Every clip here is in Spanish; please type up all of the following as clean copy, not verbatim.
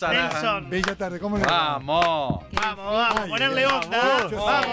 pasará? Nelson. Bella tarde, ¿cómo le va? Vamos. Vamos, ponerle onda.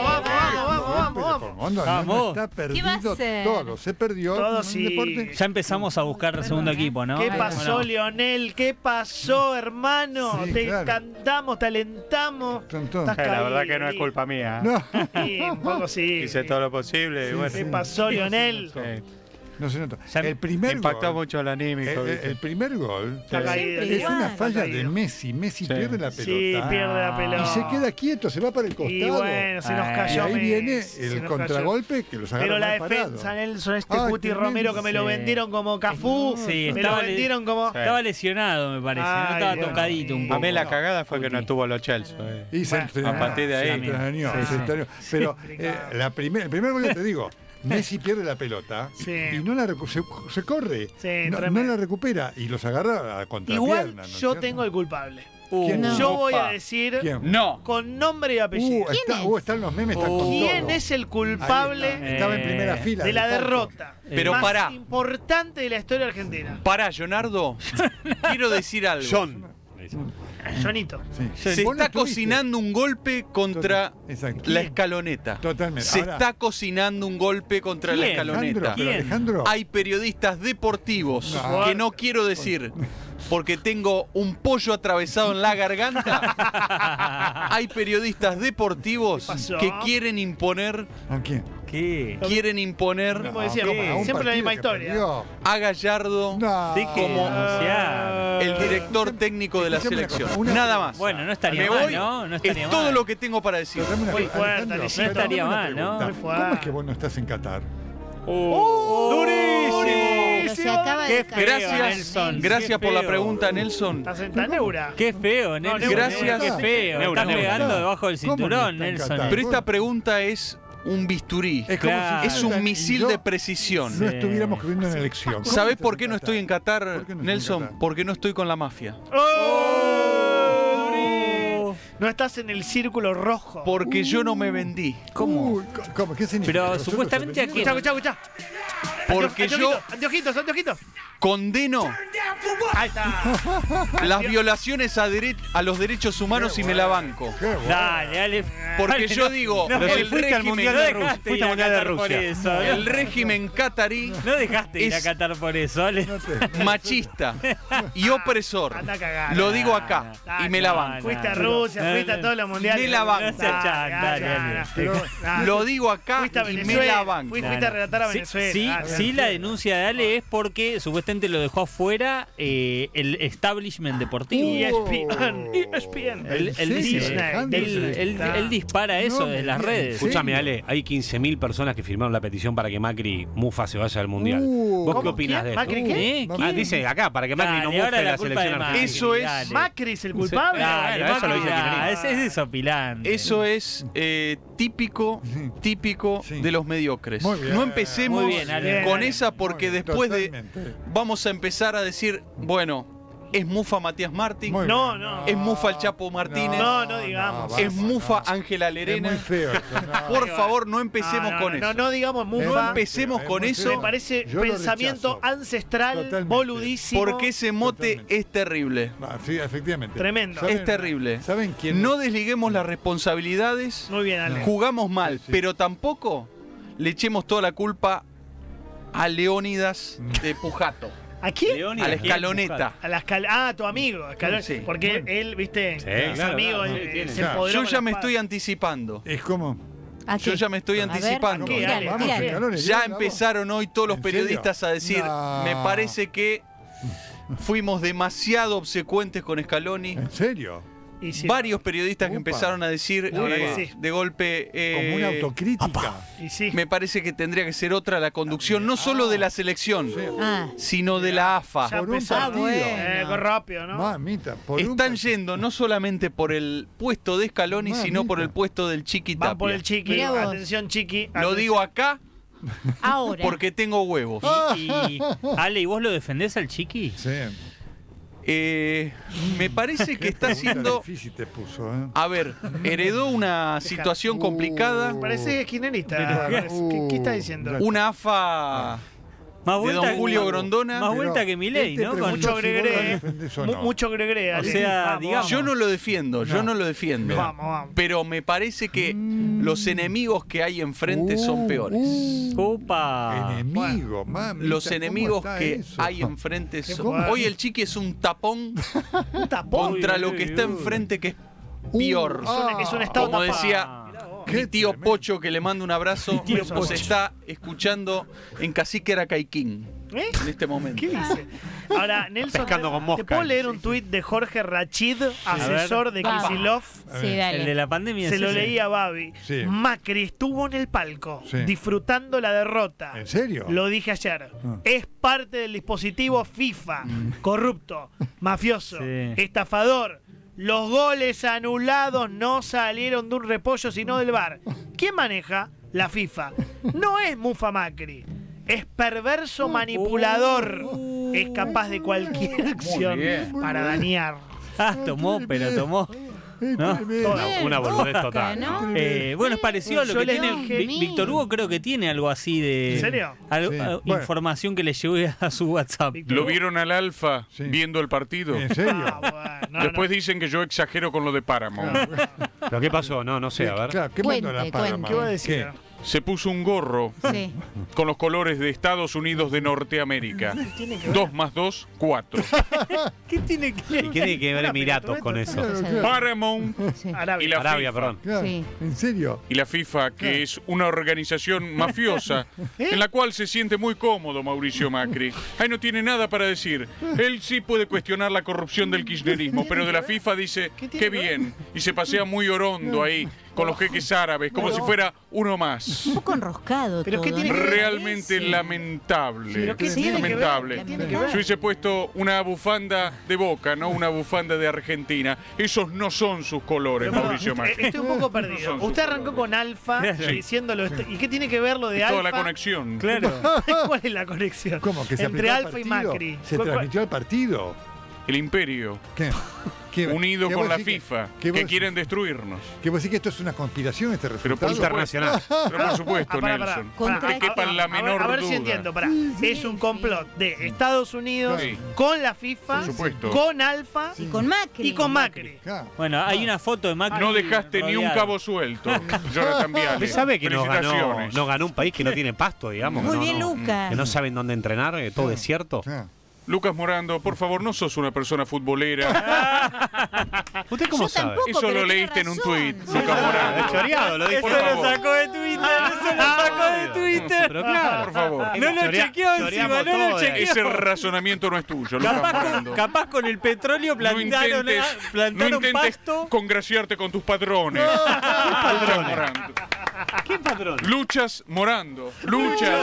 Vamos. No está perdido hacer? todo, se perdió. Todo un sí. deporte. Ya empezamos a buscar el segundo equipo, ¿no? ¿Qué pasó, Bueno. Lionel? ¿Qué pasó, hermano? Sí, Te claro. cantamos, te alentamos. Tontón. Estás La verdad caído, que no es Lee. culpa mía. No, Sí, un poco sí. Hice todo lo posible y bueno. ¿Qué pasó, Lionel? Sí. no se nota. Ya El primer Impactó gol, mucho el anímico. el primer gol Está caído. es una Igual. falla Está de caído. Messi. Messi Sí. pierde la pelota. Sí, pierde la pelota. Y se queda quieto, se va para el costado. Y bueno, se nos Ah, Y cayó ahí viene Messi, se el nos contragolpe que los agarra Pero la mal defensa, parado. Nelson, este Ay, Cuti tremendo. Romero que me lo Sí. vendieron como Cafú, Sí, me lo estaba vendieron como... Sí. Estaba lesionado, me parece. No Ay, estaba Dios tocadito un mío. poco. A mí la cagada fue que no tuvo los Chelsea. Y se Bueno, entrenó, a partir de ahí. se entrenó, Sí, se sí. entrenó. Pero el primer gol, te digo, Messi pierde la pelota Sí. y no la se corre. Sí, no tremendo. la recupera y los agarra a contrapierna. Igual ¿no es yo cierto? tengo el culpable. ¿Quién? No. Yo voy a Opa. decir ¿Quién? No. con nombre y apellido. Están los memes, están con ¿Quién todo. es el Ahí culpable está, estaba en primera fila. de la del palco. derrota Pero más pará. importante de la historia argentina? Pará, Leonardo. Quiero decir algo. Jonito. Sí. Se Vos no está estuviste. cocinando un golpe contra Exacto. la ¿Quién? escaloneta. Totalmente. Se Ahora, está cocinando un golpe contra la ¿Quién? escaloneta. Alejandro, pero ¿Quién? Alejandro, Hay periodistas deportivos No. que no quiero decir porque tengo un pollo atravesado en la garganta. Hay periodistas deportivos ¿Qué pasó? que quieren imponer ¿a quién? ¿Qué? Lo mismo decía, como a un siempre la misma partido que historia. perdió. a Gallardo No. Deje de Como anunciar. el director técnico de la Escuchame una selección. cosa, una- Nada más. Bueno, no estaría Me mal, voy. ¿no? No estaría Es todo mal. lo que tengo para decir. Pero dame una Muy cosa, fuerte, Alejandro, Alexis. pero No estaría dame una mal, ¿no? pregunta. Muy fuerte. ¿Cómo es que vos no estás en Qatar? ¡Durísimo! Pero se acaba Qué de feo, caer. Gracias, gracias por la pregunta, Nelson. Estás en Taneura. Qué feo, Nelson. Gracias. Qué feo. Neura, Estás Neura. pegando debajo del ¿Cómo no cinturón, está en Nelson. Qatar? Pero esta pregunta es un bisturí. Es como Claro. si Es un misil de precisión. no estuviéramos escribiendo en elección. ¿Cómo ¿Sabés estás por qué no estoy en Qatar, ¿Por qué no estás en Nelson? Qatar? Porque no estoy con la mafia. No estás en el círculo rojo. Porque yo no me vendí. ¿Cómo? ¿Cómo? ¿Qué significa? Pero ¿Nosotros supuestamente aprendimos? aquí- Escuchá. Porque yo Anteojitos. condeno Ahí está. las violaciones a los derechos humanos y me la banco. Qué bueno. Dale, dale. Porque Dale, yo no. digo, No, el fuiste al régimen- Mundial no de dejaste Rusia. Fuiste ir a al Mundial de Qatar por Rusia. eso. El régimen catarí No dejaste ir a es- Qatar por eso, dale. machista y opresor. Anda a cagar. Lo digo acá y me la banco. Fuiste a Rusia, No, fuiste a no. todos los mundiales. Me la banco. No seas chan, dale. Pero- Lo digo acá Fuiste a y me Venezuela. la banco. Fuiste a relatar a Sí, Venezuela. Sí, Ah, sí, la denuncia de Ale es porque supuestamente lo dejó afuera el establishment deportivo. ESPN. Él ¿En dice, serio, Alejandro? él dispara eso No, de las ¿en redes. serio? Escúchame, Ale, hay 15.000 personas que firmaron la petición para que Macri Mufa se vaya al Mundial. ¿Vos ¿cómo? qué opinas de ¿Quién? esto? ¿Macri qué? Ah, dice acá, para que Macri Dale, no mufe ahora la la culpa selección de Macri, argentina. Eso es- dale. Macri es el culpable. Dale, Bueno, eso lo Macri, dice Tinelli. ese es desopilante. Eso es típico Sí. de los mediocres. Muy bien. No empecemos Muy bien, Ale. con Bien, esa porque Muy bien, después totalmente. vamos a empezar a decir, bueno, es mufa Matías Martín, Muy No, bien. no. es mufa el Chapo Martínez, No digamos. es mufa no. Ángela Es muy Lerena. feo esto, no. Por favor, no empecemos con eso. No digamos No mufa. empecemos Es con muy eso. feo. Me parece Yo lo pensamiento rechazo. ancestral, Totalmente. boludísimo. Porque ese mote Totalmente. es terrible. Ah, sí, efectivamente. Tremendo. Es terrible. ¿Saben quién? No desliguemos las responsabilidades. Muy bien, Ale. Jugamos mal, Sí, sí. pero tampoco le echemos toda la culpa a Leónidas de Pujato, ¿A quién? Leónidas, a la ¿quién? escaloneta. A la tu amigo. Sí. Porque él, viste, Sí, es claro, amigo, claro, él, tiene. se Claro. empoderó Yo con ya la me espada. estoy anticipando. Es como. ¿A Yo qué? ya me estoy A ver, anticipando. ¿qué? Dale, Vamos, dale. escalones, Ya la voz. empezaron hoy todos los ¿En serio? periodistas a decir, No. me parece que fuimos demasiado obsecuentes con Scaloni. ¿En serio? Y sí, Varios periodistas que Upa. empezaron a decir La verdad que sí. de golpe, Como una autocrítica. y sí. me parece que tendría que ser otra la conducción, no solo de la selección, Sí. Ah, sino de la AFA. Ya Por un empezó. partido. bueno. Con rápido, ¿no? Mamita, por un Están partido. yendo no solamente por el puesto de Scaloni, sino por el puesto del Chiqui Van por Tapia. el Chiqui. Mirá vos. Atención, Chiqui. Lo atención. digo acá ahora. porque tengo huevos. Y, Ale, ¿y vos lo defendés al Chiqui? Sí. Me parece que Qué está pregunta haciendo... difícil te puso, ¿eh? A ver, heredó una situación complicada, Parece esquinelista. ¿Qué está diciendo? una AFA Más de vuelta don Julio Grondona. Más vuelta que Milei, ¿no? Con- Mucho Gregre. No. Mucho Gregre. O sea, digamos- Yo no lo defiendo, yo no lo defiendo. Vamos. Pero me parece que los enemigos que hay enfrente son peores. ¡Opa! Enemigo, mami. Los enemigos que hay enfrente son... Hoy el Chiqui es un tapón Un tapón. contra Uy, lo uy, que está uy. enfrente, que es peor. Es un estado Como tapado. decía mi Qué tío tremendo. Pocho, que le mando un abrazo, tío nos Pocho. está escuchando en Cacique Aracaiquín ¿Eh? en este momento. ¿Qué dice? Ahora, Nelson, Pescando con mosca. ¿te puedo leer un tuit de Jorge Rachid, asesor de Vamos. Kicillof? Sí, dale. El de la pandemia. Se sí, lo sí. leía a Babi. Sí. Macri estuvo en el palco, Sí. disfrutando la derrota. ¿En serio? Lo dije ayer. Ah. Es parte del dispositivo FIFA. Corrupto, mafioso, Sí. estafador. Los goles anulados no salieron de un repollo, sino del VAR. ¿Quién maneja? La FIFA. No es Mufa Macri. Es perverso manipulador. Es capaz de cualquier acción bien. para dañar. Ah, tomó, pero tomó. ¿No? Bien, Una boludez Boca, total. ¿no? Bueno, es parecido a lo Yo que le tiene dije- Víctor Hugo, creo que tiene algo así de... ¿En serio? algo- Sí. Bueno, Bueno. información que le llegó a su WhatsApp. ¿Lo vieron al Alfa Sí. viendo el partido? ¿En serio? Ah, bueno, no, Después dicen que yo exagero con lo de Paramount. ¿Pero qué pasó? No sé, a ver. Claro, ¿qué Cuente, mandó la cuente. Paramount? ¿Qué va a decir? Se puso un gorro Sí. con los colores de Estados Unidos de Norteamérica. 2 más 2, 4. ¿Qué tiene que ¿Y qué tiene que ver Emiratos con eso? Claro, Cosa claro. Paramount Sí. Arabia. y la Arabia, FIFA. perdón. Claro, Sí. ¿En serio? Y la FIFA, que es una organización mafiosa, en la cual se siente muy cómodo Mauricio Macri. Ahí no tiene nada para decir. Él sí puede cuestionar la corrupción del kirchnerismo, pero de la FIFA dice, ¿Qué tiene qué que ver? bien. Y se pasea muy orondo ahí, con los jeques árabes, como si fuera uno más. Un poco enroscado ¿Pero todo. qué tiene ¿no? que ver? Realmente Sí. lamentable. ¿Pero qué tiene que ver? Lamentable. ¿Qué tiene que ver? Yo hubiese puesto una bufanda de Boca, no una bufanda de Argentina. Esos no son sus colores, Pero, Mauricio perdón, Macri. estoy un poco No perdido. son Usted sus arrancó con Alfa Sí. diciéndolo. ¿Y qué tiene que ver lo de Es toda Alfa? la conexión. Claro. ¿Cuál es la conexión? ¿Cómo? ¿Que se Entre aplicó al Alfa y partido? Macri. ¿Se ¿Cuál- transmitió al partido? El imperio, ¿Qué? ¿Qué- unido qué con vos la decís FIFA, que que vos- quieren destruirnos. ¿Que vos decís que esto es una conspiración, este Pero por resultado? Internacional. Pero por supuesto, pará. Nelson. Contra- Que quepa la menor a ver si duda. entiendo, pará. Es un complot de Estados Unidos Sí. con la FIFA, Por supuesto. con Alfa Y con Macri. y con Macri. Claro. Bueno, hay una foto de Macri. No dejaste ni un rodeado. cabo suelto, Jonathan Viale. ¿Usted sabe que no Felicitaciones. ganó un país que no tiene pasto, digamos? Muy que no- bien, no- Lucas. Que no saben dónde entrenar, todo desierto. Claro. Lucas Morando, por favor, no sos una persona futbolera. ¿Usted cómo Yo sabe? tampoco, Eso pero lo tiene leíste en un razón. tuit, Sí. Lucas Es Morando. choreado, lo dijo. Por Eso lo favor. sacó de Twitter. Eso lo sacó de Twitter. Pero claro. Por favor. No lo chequeó encima, Choreamos no lo todo de ahí. chequeó. Ese razonamiento no es tuyo, Lucas Morando. Capaz con el petróleo No plantaron, plantaron intentes pasto. congraciarte con tus padrones. Lucas Morando. ¿Qué patrón? Luchas Morando. Luchas.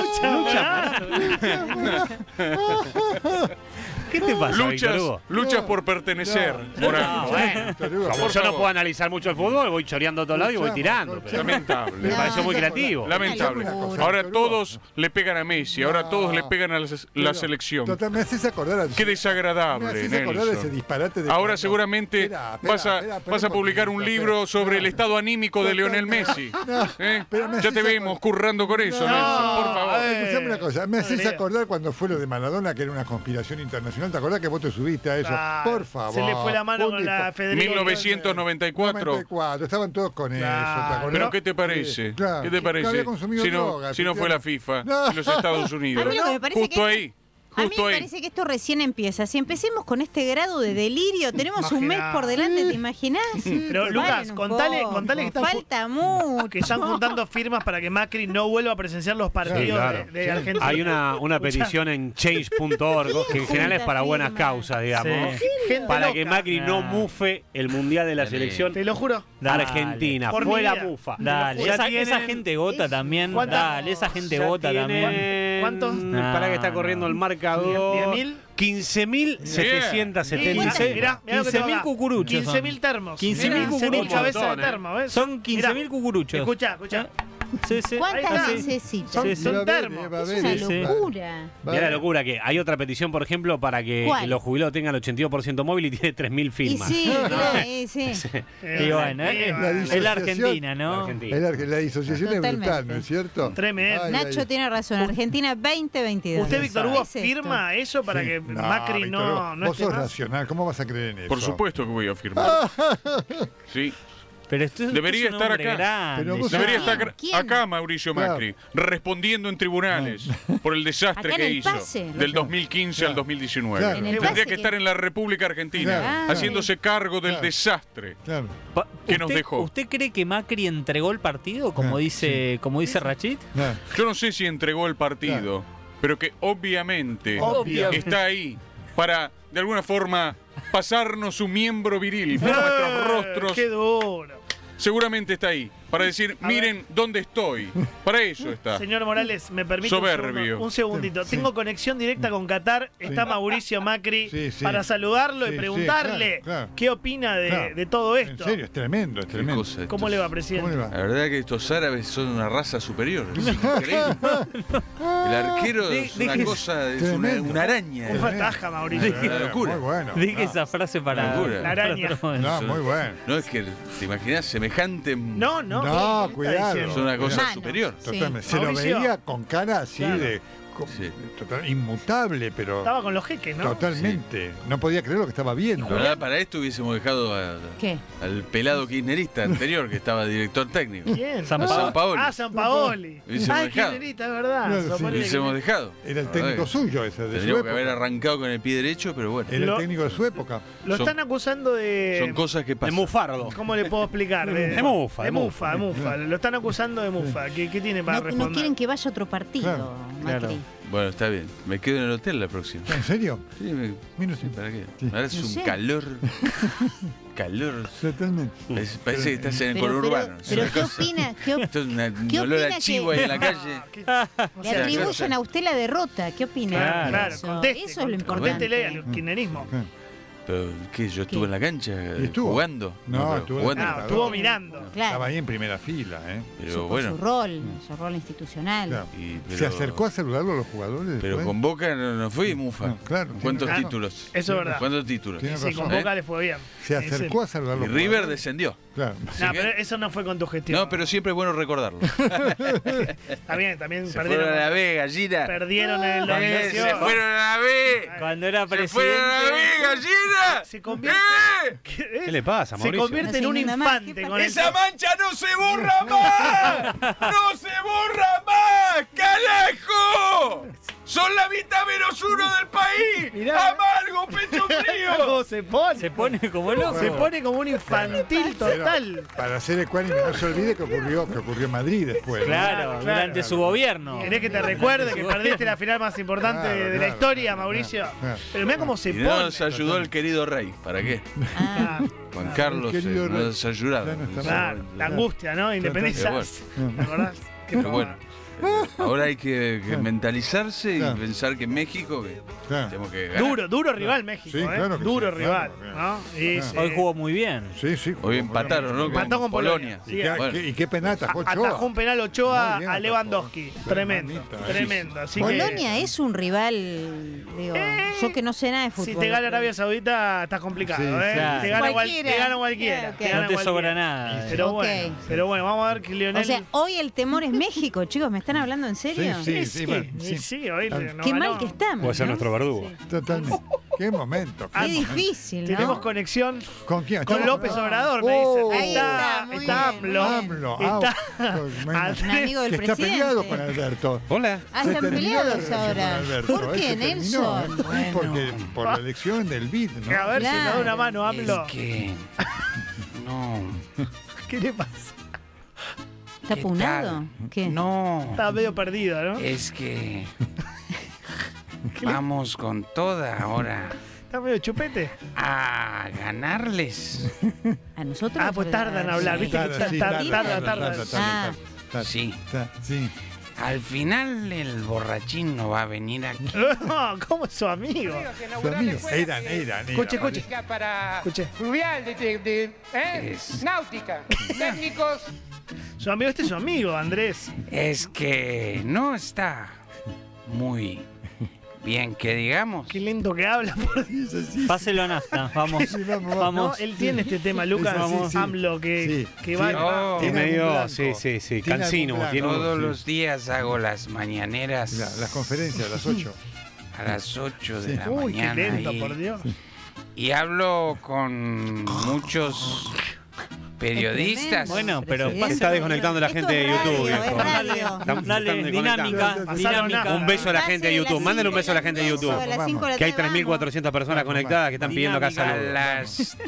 ¿Qué te pasa, Víctor Luchas, Hugo? luchas por pertenecer, Morando. Víctor Hugo, Como por yo no favor. puedo analizar mucho el fútbol, voy choreando a todos lados y voy tirando. Pero Lamentable. me pareció muy creativo. Lamentable. Una cosa, Ahora Víctor Hugo. todos le pegan a Messi, ahora todos le pegan a la selección. Total, me haces acordar a... Qué me desagradable, haces acordar de ese Nelson. disparate de Ahora cuando- seguramente Espera, vas a publicar un libro sobre el estado anímico de Lionel Messi. ¿Eh? pero me Ya haces te vemos currando con eso, Nelson, por favor. Escuchame una cosa, me haces Adrián. acordar cuando fue lo de Maradona, que era una conspiración internacional. ¿Te acordás que vos te subiste a eso? Claro. Por favor. Se le fue la mano un con la dispa- Federico. 1994. 94, estaban todos con eso. ¿te acordás? ¿Pero qué te parece? Sí, claro. ¿Qué te Que había parece? consumido Si no, droga, si no fue la FIFA No. y los Estados Unidos. A mí lo que me parece Justo que- ahí. A mí Justo me ahí. parece que esto recién empieza. Si empecemos con este grado de delirio, tenemos un mes Imaginá. por delante, ¿te imaginás? Pero, Lucas, Paren un contale poco. que están Falta mucho. que están juntando firmas para que Macri no vuelva a presenciar los partidos Sí, claro. de Argentina. Hay una petición en change.org que en general es para buenas firma. causas, digamos. Sí. Gente Para loca. que Macri no mufe el mundial de la selección Te lo juro. Dale. argentina. Por Fuera mi vida. mufa. Dale, Ya esa tienen- gente vota también. ¿Cuántas? Dale, esa gente Ya vota también. tienen- ¿Cuántos? Para que está No, corriendo no. el marcador. 10.000. 15.776. Mirá lo que te 15.000 va. cucuruchos 15.000 termos. 15.000 Mirá, 15.000 cucuruchos. cabezas de Montón, termo, ¿ves? Son 15.000 Mirá, cucuruchos. Escuchá. Sí, sí. ¿Cuántas está. necesitas? Son, Sí, son va a ver, termos. va a ver. Es una Sí, sí. locura. Mirá la locura que hay otra petición, por ejemplo, para que ¿Cuál? los jubilados tengan el 82% móvil y tiene 3.000 Y firmas. sí, claro, sí. Y bueno, es la Argentina, ¿no? Argentina. La disociación es brutal, Totalmente. ¿no es cierto? Tremendo. Ay, Nacho ay. tiene razón. Argentina 2022. ¿Usted, Víctor Hugo, Es esto. firma eso para que No, Macri Víctor no, Hugo, no vos esté sos más? racional, ¿cómo vas a creer en eso? Por supuesto que voy a firmar. Sí. Pero esto Debería es un estar hombre acá. grande, Pero vos ya. Debería ¿Quién? estar ¿Quién? acá Mauricio Claro. Macri, respondiendo en tribunales por el desastre Acá en que el hizo pase. del 2015 al Claro. 2019. Claro. En el Tendría pase que estar en la República Argentina, Claro. haciéndose cargo del Claro. desastre. Claro. ¿Qué nos ¿Usted- dejó? ¿Usted cree que Macri entregó el partido, como dice Rachid? Claro. Yo no sé si entregó el partido, pero que obviamente Obviamente. está ahí para, de alguna forma, pasarnos su miembro viril por nuestros rostros. ¡Qué duro! Seguramente está ahí, para decir, miren dónde estoy. Para eso está. Señor Morales, me permite Soberbio. un segundito. Sí. Tengo conexión directa con Qatar. Está Mauricio Macri Sí, sí. para saludarlo Sí, y sí, preguntarle claro, claro. qué opina de, Claro. de todo En esto. serio, es tremendo, es Qué tremendo. cosa, estos- ¿Cómo le va, ¿Cómo presidente? le va? La verdad que estos árabes son una raza superior. Es increíble. El arquero es una Deje- cosa, es Tremendo. una araña. ¿Cómo ataja, Mauricio? Una locura. Muy bueno. Dije No, esa frase para. Locura. La araña. para otro momento. No, muy bueno. No es que te imaginas semejante. No, No, ¿qué está cuidado. diciendo? Es una cosa Manos. superior. Sí. Totalmente. Se lo Mauricio. veía con cara así Claro. de. Sí. Inmutable, pero. Estaba con los jeques, ¿no? Totalmente. No podía creer lo que estaba viendo. La verdad, para esto hubiésemos dejado ¿Qué? al pelado kirchnerista anterior, que estaba director técnico. ¿Quién? San A San Paoli. Ah, San Paoli. Hubiésemos Ah, dejado. kirchnerista, es verdad. Claro, San sí. Paoli Hubiésemos dejado. Era el técnico suyo ese, de su Tendríamos que haber época. arrancado con el pie derecho, pero bueno. Era Lo- el técnico de su época. Lo Son- están acusando de... Son cosas que De pasan. mufardo. ¿Cómo le puedo explicar? De mufa, De de mufa, de mufa. Lo están acusando de mufa. ¿Qué tiene para No, responder? no quieren que vaya a otro partido, Claro. Macri. Bueno, está bien. Me quedo en el hotel la próxima. ¿En serio? Sí, Mira, sí, ¿para qué? Sí. Ahora es No un sé. calor. Calor. Totalmente. Parece que estás en el Pero, conurbano. Es pero una ¿qué cosa- opina? Esto es un ¿Qué olor opina a chivo que- ahí en la calle. O Le sea, atribuyen a usted la derrota. ¿Qué opina? Claro. de Claro, eso? conteste. Eso es lo Contéstele importante. al kirchnerismo. Pero, ¿qué? ¿Yo estuve ¿Qué? en la cancha ¿Y estuvo? jugando? No, pero estuvo en jugando. la Ah, estuvo mirando. Estaba Claro. ahí en primera fila, ¿eh? Pero Su bueno. rol institucional. Claro. pero- ¿Se acercó a saludarlo a los jugadores? Pero después? con Boca no fui mufa. No, claro, ¿Cuántos tiene razón. títulos? Eso es verdad. ¿Cuántos títulos? Tiene Sí, razón. con Boca le fue bien. Se acercó a saludar a Y los River jugadores. descendió. Claro. No, que- pero eso no fue con tu gestión. No, pero siempre es bueno recordarlo. Está bien, también Se fueron a la B, gallina. perdieron en la Se eliminación. fueron a la B. Cuando era Se fueron a la B, presidente. gallina. Se convierte, ¡Eh! ¿Qué le pasa, se Mauricio? convierte en No un sé nada más. infante ¿Qué con el ¡Esa mancha no se borra más! ¡No se borra más! ¡Carajo! ¡Son la mitad menos uno del país! Mirá. ¡Amargo, pecho frío! ¿Cómo se pone? Se pone como loco. Se pone como un infantil Pero, total. para ser ecuánime, no se olvide que ocurrió en Madrid después. ¿no? Claro, Claro. durante su gobierno. ¿Querés que te recuerde que perdiste la final más importante Claro, de la claro, historia, claro, Mauricio? claro. Pero mira cómo se Y no pone. nos ayudó el querido rey. ¿Para qué? Ah, Juan Carlos querido rey. nos ayudaron. Ya no está Claro, la angustia, ¿no? Independencia. Pero ¿Te acordás? Qué Pero bueno, pavada. ahora hay que mentalizarse y Claro. pensar que en México Claro. tenemos que ganar. Duro rival México, Sí, ¿eh? claro que Duro sí, rival, claro, ¿no? Y Claro. sí. Hoy jugó muy bien. Sí, sí. jugó Hoy muy empataron, ¿no? bien. Empató con Polonia. ¿Y Sí, qué, bueno. y qué pena atajó Ochoa? Atajó un penal Ochoa Muy bien, a Lewandowski. atajó. Tremendo, Hermanito, tremendo. Así que, Polonia es un rival, digo, yo que no sé nada de fútbol. si te gana Arabia Saudita, estás complicado, Sí, ¿eh? claro. Te gana Cualquiera. te gana cualquiera. Claro, te ok. gana No te cualquiera. sobra nada. Pero Ok. bueno, vamos a ver que Lionel... O sea, hoy el temor es México, chicos, ¿me están hablando en serio? Sí, sí, bueno, sí, sí. hoy no Qué ganó. mal que estamos. Puede ser ¿no? nuestro verdugo. Totalmente. Qué momento. Qué difícil, ¿no? Tenemos conexión ¿Con quién? con Estamos- López Obrador, me Oh. dicen. Ahí está, muy está bien, AMLO. AMLO. Está Bueno, Un amigo del que está presidente. peleado con Alberto. Hola. Ah, Se están terminó la peleados relación con ahora. Alberto, ¿Por qué, se terminó, Nelson? Sí, porque por la elección del BID, A ¿no? ver si Claro. nos da una mano, AMLO. que no, ¿Qué le pasa? ¿Está ¿Qué apunado? tal? ¿Qué? no, Estaba medio perdido, ¿no? es que vamos con toda ahora Está medio chupete. a ganarles. ¿A nosotros? Ah, pues tardan en hablar, ¿viste? Tarda, sí, Tarda. Sí. Sí. Al final el borrachín no va a venir aquí. No, ¿cómo es su amigo? Su amigo. Eran. Escuche. Para Escuche. fluvial, Es- náutica, técnicos Su amigo, este es su amigo, Andrés. Es que no está muy bien, que digamos. Qué lento que habla, por Dios. Páselo a Nafta, vamos. Sí, vamos. No, Vamos. él tiene este tema, Lucas, Sí. AMLO, que va. Oh. Tiene Medio, algún blanco. sí, Tiene cansino. algún Tiene blanco. Todos Sí. los días hago las mañaneras Las conferencias a las 8. a las 8 de la Uy, qué mañana lento, y, por Dios. y hablo con muchos periodistas. Bueno, pero Se está desconectando la gente de YouTube, Es viejo. radio. Dale, dinámica, dinámica. Un beso a la gente de YouTube. Mándale un beso a la gente de YouTube. A las 5 de la Que hay tarde, 3.400 personas conectadas que están pidiendo acá A saludos. las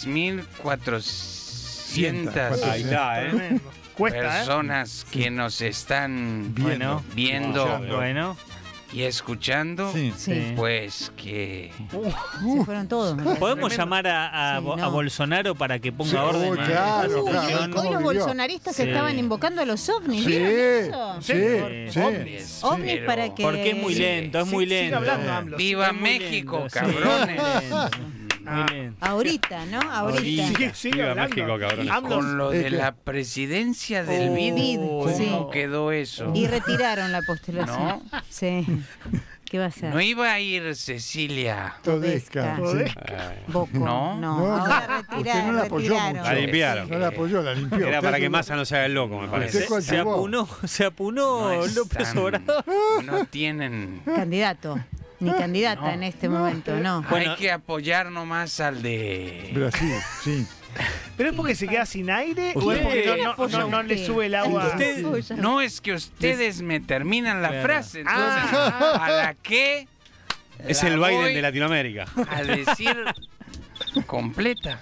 3.400 Ahí está, Tremendo. Cuesta, personas que nos están Bueno, viendo bueno. y escuchando, Sí. Sí. pues que Se fueron todos. ¿Podemos llamar a Sí, no. Bolsonaro para que ponga Sí, orden uy, en claro, la Uy, claro. situación? ¿Cómo hoy los vivió? bolsonaristas Sí. estaban invocando a los ovnis. Sí, ¿Vieron eso? sí, sí. Ovnis. Ovnis Pero- para que... Porque es muy lento, es muy Sigue lento. hablando, AMLO. ¡Viva Es muy México, lento, sí, cabrones! muy lento, muy lento. Ahorita, ¿no? Ahorita. Sigue Viva hablando. México, cabrones. AMLO. Con lo Es de que- la presidencia del BID, BID, sí. ¿cómo quedó eso? Y retiraron la postulación. Sí. ¿Qué va a ser? ¿No iba a ir Cecilia? Todesca. Todesca. Boco. No. No, ahora usted no la apoyó retiraron. mucho. La limpiaron. No la apoyó, la limpió. Era para Usted que Massa no se haga el loco, me Usted parece. cuál Se llevó. apunó No López están- Obrador. No tienen... Candidato. Ni candidata No. en este momento, no. Bueno. Hay que apoyar nomás al de... Brasil, sí. ¿Pero es porque se queda sin aire o es Usted- porque ¿Quién no apoya le usted? sube el agua? Usted- Apoya. No, es que ustedes me terminan la Claro. frase. Entonces, a la que... Es la el Biden voy de Latinoamérica. a decir completa.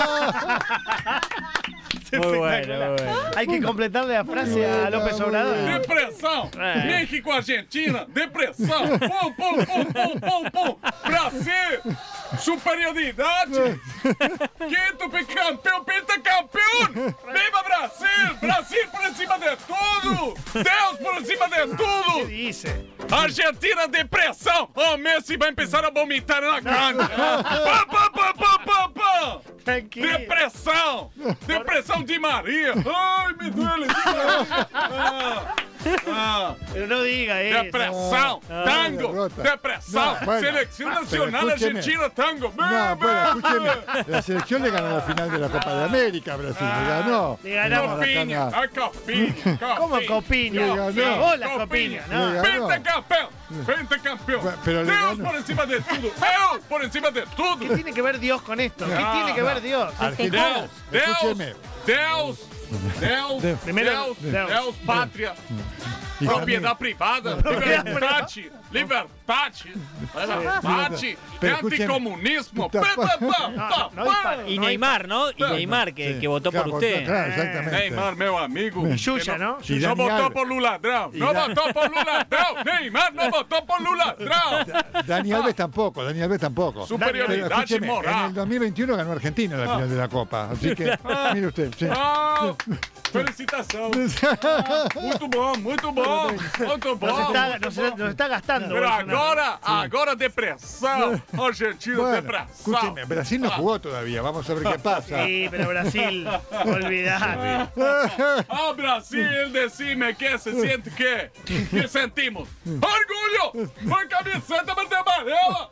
Muy bueno, muy bueno. Hay que completarle la frase a López Obrador. Depressão! México, Argentina, depressão! Pum, pum, pum, pum, pum, pum! Brasil! Superioridade! Quinto campeão, pentacampeão! Viva Brasil! Brasil por cima de tudo! Deus por cima de ¿Qué tudo! dice? Argentina, depressão! O Messi vai começar a vomitar na cancha! Pá, pá, pá, pá, pá, pá! Tranquilo. Depressão! Depressão de Maria! Ai, me duele! Pero no diga eso. Depressão! Tango! derrota. Depressão! No, bueno. Selección Pero Nacional escúcheme. Argentina, tango! No, bueno, escúcheme. La selección le ganó la final de la Copa de América a Brasil. Le ganó. Le ganó. Copiña! A Copiña! ¿Cómo Copiña? Le ganó. Hola, Copiña. No. Le ganó. Pentacampeão! Pentacampeão! Pero le Deus ganó. por encima de tudo! Deus por encima de ¿Qué tudo! tiene que ver Dios con esto? ¿Qué No, tiene que ver Dios? Argentina, Deus! escúcheme. Deus! Deus! Primero, Deus! Deus! Pátria! Y Propriedade privada, liberdade, liberdade, liberdade, Pero escúcheme, anticomunismo. puta, no dispare. Y Neymar, ¿no? Y Neymar, que votó por Claro, usted. Claro, exactamente. Neymar, meu amigo. Y Yuya, ¿no? Y No Dani votó Alves. por Lula ladrão. Y No Da- votó por Lula ladrão. Neymar no votó por Lula ladrão. Dani Alves tampoco, Dani Alves tampoco. Pero Superioridade escúcheme, en moral. el 2021 ganó Argentina la final de la Copa. Así que, mire usted. Sí. Ah, felicitação. Muito bom, muito bom. Muito bom. Nos está gastando. Pero Bolsonaro. agora depressão. Argentina, Bueno, depressão. escúcheme, Brasil no jugó todavía. Vamos a ver qué pasa. Sí, pero Brasil, olvidate. Ah, Brasil, decime que se siente que sentimos. Orgulho por camiseta verde amarela.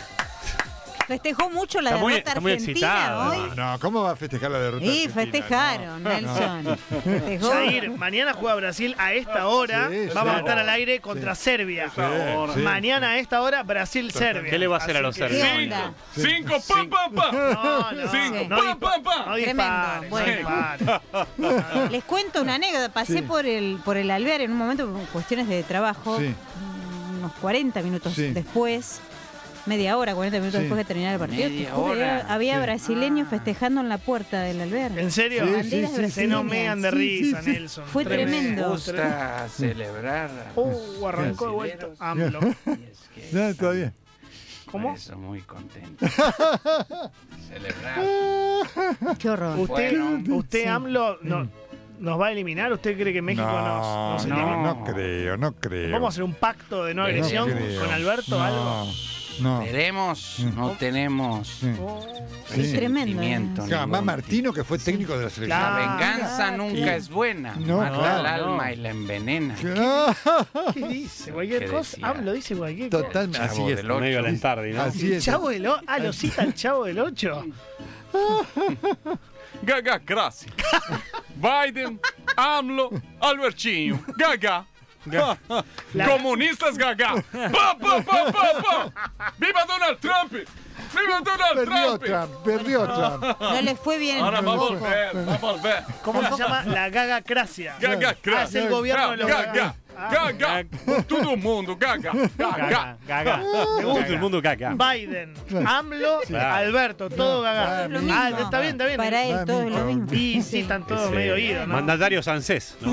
Festejó mucho la Está muy- derrota está muy argentina excitado. hoy. No, ¿cómo va a festejar la derrota? Y argentina? festejaron, Nelson. Festejó. Jair, mañana juega Brasil a esta hora. Sí, Vamos a sí. estar al aire contra Serbia. Sí, sí. Mañana a esta hora, Brasil-Serbia. ¿Qué le va a hacer a los Así que- serbios? ¿Qué onda? Cinco, pam, pam, pam. No, no, Cinco, no, pam, pam, no pam. dispare, Tremendo, no dispare. Les cuento una anécdota. Pasé Sí. por el Alvear en un momento por cuestiones de trabajo. Sí. Unos 40 minutos Sí. después. Media hora, 40 minutos Sí. después de terminar el partido. Media te juro, hora. había Sí. brasileños festejando en la puerta del Alvear. ¿En serio? Sí, Banderas sí, sí, Se brasileñas. nos mean de risa, sí. Nelson. Fue Me tremendo. gusta celebrar. Arrancó de vuelta. AMLO. Y es que No, está bien. ¿Cómo? por eso muy contento. Celebrar. Qué horror. ¿Usted, Bueno. usted Sí. AMLO, nos va a eliminar? ¿Usted cree que México nos no, elimina? no creo, no creo. ¿Vamos a hacer un pacto de no No agresión creo. con Alberto? No. ¿Algo? No. Veremos, no tenemos Sí. Es Sí. tremendo. sentimiento. Claro, más Martino, que fue técnico de la selección. La Claro. venganza nunca es buena. No, Mata claro, al alma no. y la envenena. ¿Qué dice? Cualquier ¿Qué cosa. decía? AMLO dice cualquier cosa. Totalmente. Así Chavo es. del Ocho. Medio Lentardi, ¿no? Así El es. Chavo del 8. Ah, lo cita el Chavo del 8. Gaga, gracias. Biden, AMLO, Albertinho. Gaga. Comunistas, gaga. Pa, pa, pa, pa, pa. ¡Viva Donald Trump! ¡Viva Donald Trump! Perdió Trump. No le fue bien. Ahora va a tampoco. volver, va a volver. ¿Cómo se llama? La gagacracia. Gaga, Ah, es el gobierno de los Gaga, gaga. Todo el mundo, gaga, gaga. Gaga. Todo el mundo caca. Biden, AMLO, Alberto, todo gaga. Lo mismo. Ah, está bien, está bien. Para él todo es lo mismo. Y sí, están todos medio idos, ¿no? Mandatario Sancés, ¿no?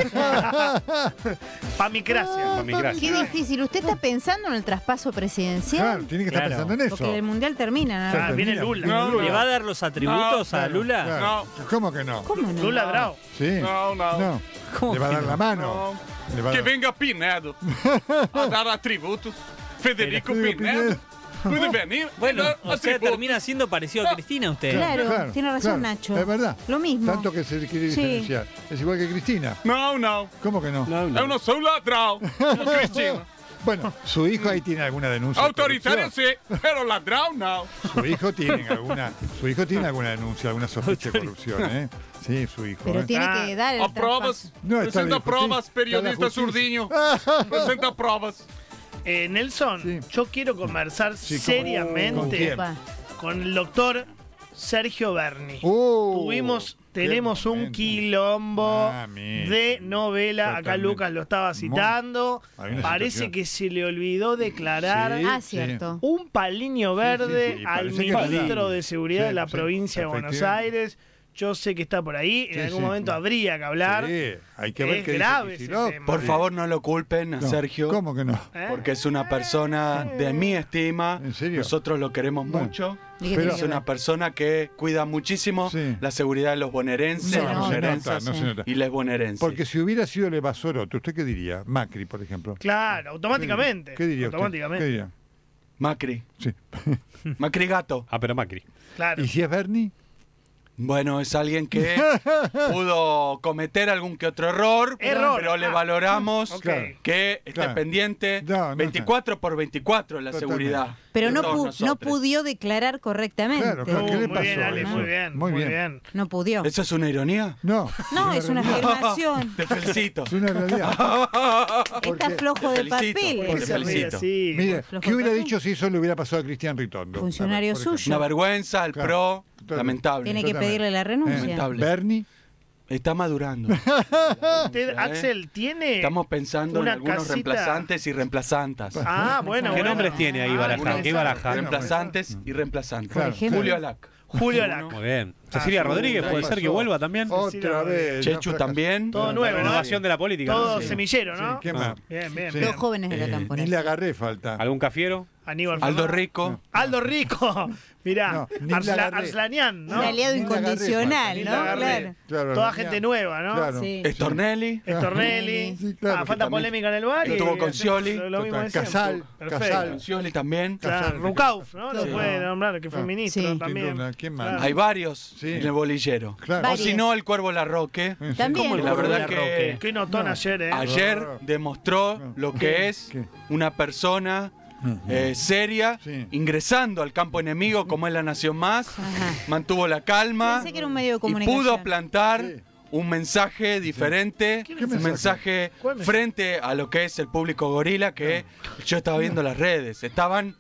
Famicracia. Famigras. Qué difícil. ¿Usted está pensando en el traspaso presidencial? Claro, tiene que estar Claro. pensando en eso. Porque el mundial termina. ¿no? Ah, viene Lula. No, ¿Le va a dar los atributos a Lula? Claro. ¿Cómo que no? ¿Cómo no? Lula Bravo. Sí. No, no. ¿Cómo Le va a que dar no? la mano. Le va a Que dar- venga Pinedo a dar atributos. Federico Federico Pinedo. Puede venir. Bueno, y dar o sea, atributos. termina siendo parecido a Cristina usted. Claro, tiene razón, Nacho. Es verdad. Lo mismo. Tanto que se quiere Sí. diferenciar. Es igual que Cristina. No, no. ¿Cómo que no? È uno solo ladrão. Como Cristina. Bueno, su hijo ahí tiene alguna denuncia. de Autoritario corrupción. sí, pero ladrão no. Su hijo tiene alguna denuncia, alguna sospecha de corrupción, ¿eh? Sí, su hijo. Pero ¿eh? tiene que dar el Aprovas. No, está Presenta bien, provas, sí, periodista está la justicia. Surdiño. Presenta provas. Nelson, Sí. yo quiero conversar Sí, ¿con seriamente quién? Opa. con el doctor Sergio Berni. Qué Tenemos un momento. quilombo Mami. de novela. Acá Totalmente. Lucas lo estaba citando. Hay una Parece situación. que se le olvidó declarar Sí. Ah, cierto. un paliño verde sí, al parece que es ministro verdad. de Seguridad Sí, de la sí, provincia de Buenos efectivamente. Aires. Yo sé que está por ahí. En Sí, algún sí. momento habría que hablar. Sí, hay que ver Es qué grave dice ese Kicillof. tema. Por favor, no lo culpen a No, Sergio. ¿Cómo que no? ¿Eh? Porque es una persona de mi estima. ¿En serio? Nosotros lo queremos Bueno. mucho. ¿Y qué Pero- tiene Es que una ver? persona que cuida muchísimo Sí. la seguridad de los bonaerenses, No, las no se bonaerenses no se nota. y les bonaerenses. Porque si hubiera sido el Evasoroto, ¿usted qué diría? Macri, por ejemplo. Claro, automáticamente. ¿Qué diría usted? Automáticamente. ¿Qué diría? Macri, Sí. Macri gato. Ah, pero Macri. Claro. ¿Y si es Bernie? Bueno, es alguien que pudo cometer algún que otro error, Error. pero le Ah. valoramos Ok. Claro. que esté Claro. pendiente No, no 24 por 24 la Totalmente. seguridad. Pero de no, todos no nosotros. pudió declarar correctamente. Claro, claro. ¿Qué le Muy bien, pasó? Ale, Eso. muy bien. Muy bien. No pudió. ¿Eso es una ironía? No. No, es una realidad. afirmación. Te felicito. Es una realidad. Está Porque- flojo de Te felicito, papel. porque Se ríe felicito. así. Mire, flojo ¿qué hubiera de papel. dicho si eso le hubiera pasado a Cristian Ritondo? Funcionario Por ejemplo. suyo. Una vergüenza, el Claro. pro, Totalmente. lamentable. Tiene que Totalmente. pedirle la renuncia. Lamentable. Bernie. Está madurando. Usted, Axel, tiene. Estamos pensando en una algunos casita- reemplazantes y reemplazantas. Ah, bueno. ¿Qué bueno. nombres tiene ahí barajado? ¿Qué baraja? Reemplazantes y reemplazantes. Claro, ejemplo. Julio Alac. Julio Alac. Muy bien. Cecilia Rodríguez, puede ser que vuelva también. Otra vez. Chechu no, también. Todo Claro, nuevo, ¿no? Renovación de la política. Todo ¿no? semillero, Sí, ¿no? ¿qué más? Bien, bien, Sí. bien. Los jóvenes de la Ni camponesa. le agarré falta. ¿Algún cafiero? Aníbal Aldo Fernández. Rico. Aldo Rico. Mirá, No, ni la agarré. Arslanian, ¿no? Un aliado Ni la agarré, incondicional, Ni ¿no? la agarré. Claro. Claro, Toda la- gente nueva, ¿no? Claro. Sí. Estornelli. Estornelli. Sí, claro, Ah, que falta también polémica en el bar. y- estuvo con Scioli. Lo mismo de siempre. Casal, Perfecto. Casal. Scioli también. Claro, Casal. Rucauf, ¿no? Lo Sí. puede nombrar, que fue Claro. ministro Sí. Sin también. duda. ¿Quién más? Claro. Hay varios Sí. en el bolillero. Claro. O Varios. si no, el Cuervo Larroque. También. ¿Cómo el La Cuervo verdad Larroque? Qué notón ayer, ¿eh? Ayer No. demostró No. lo que es ¿Qué? una persona seria, Sí. ingresando al campo enemigo como es la Nación Más, Ajá. mantuvo la calma Pensé que era un medio de y comunicación. pudo plantar Sí. un mensaje diferente, ¿Qué un mensaje? mensaje ¿Cuál mensaje? frente a lo que es el público gorila que yo estaba viendo las redes, estaban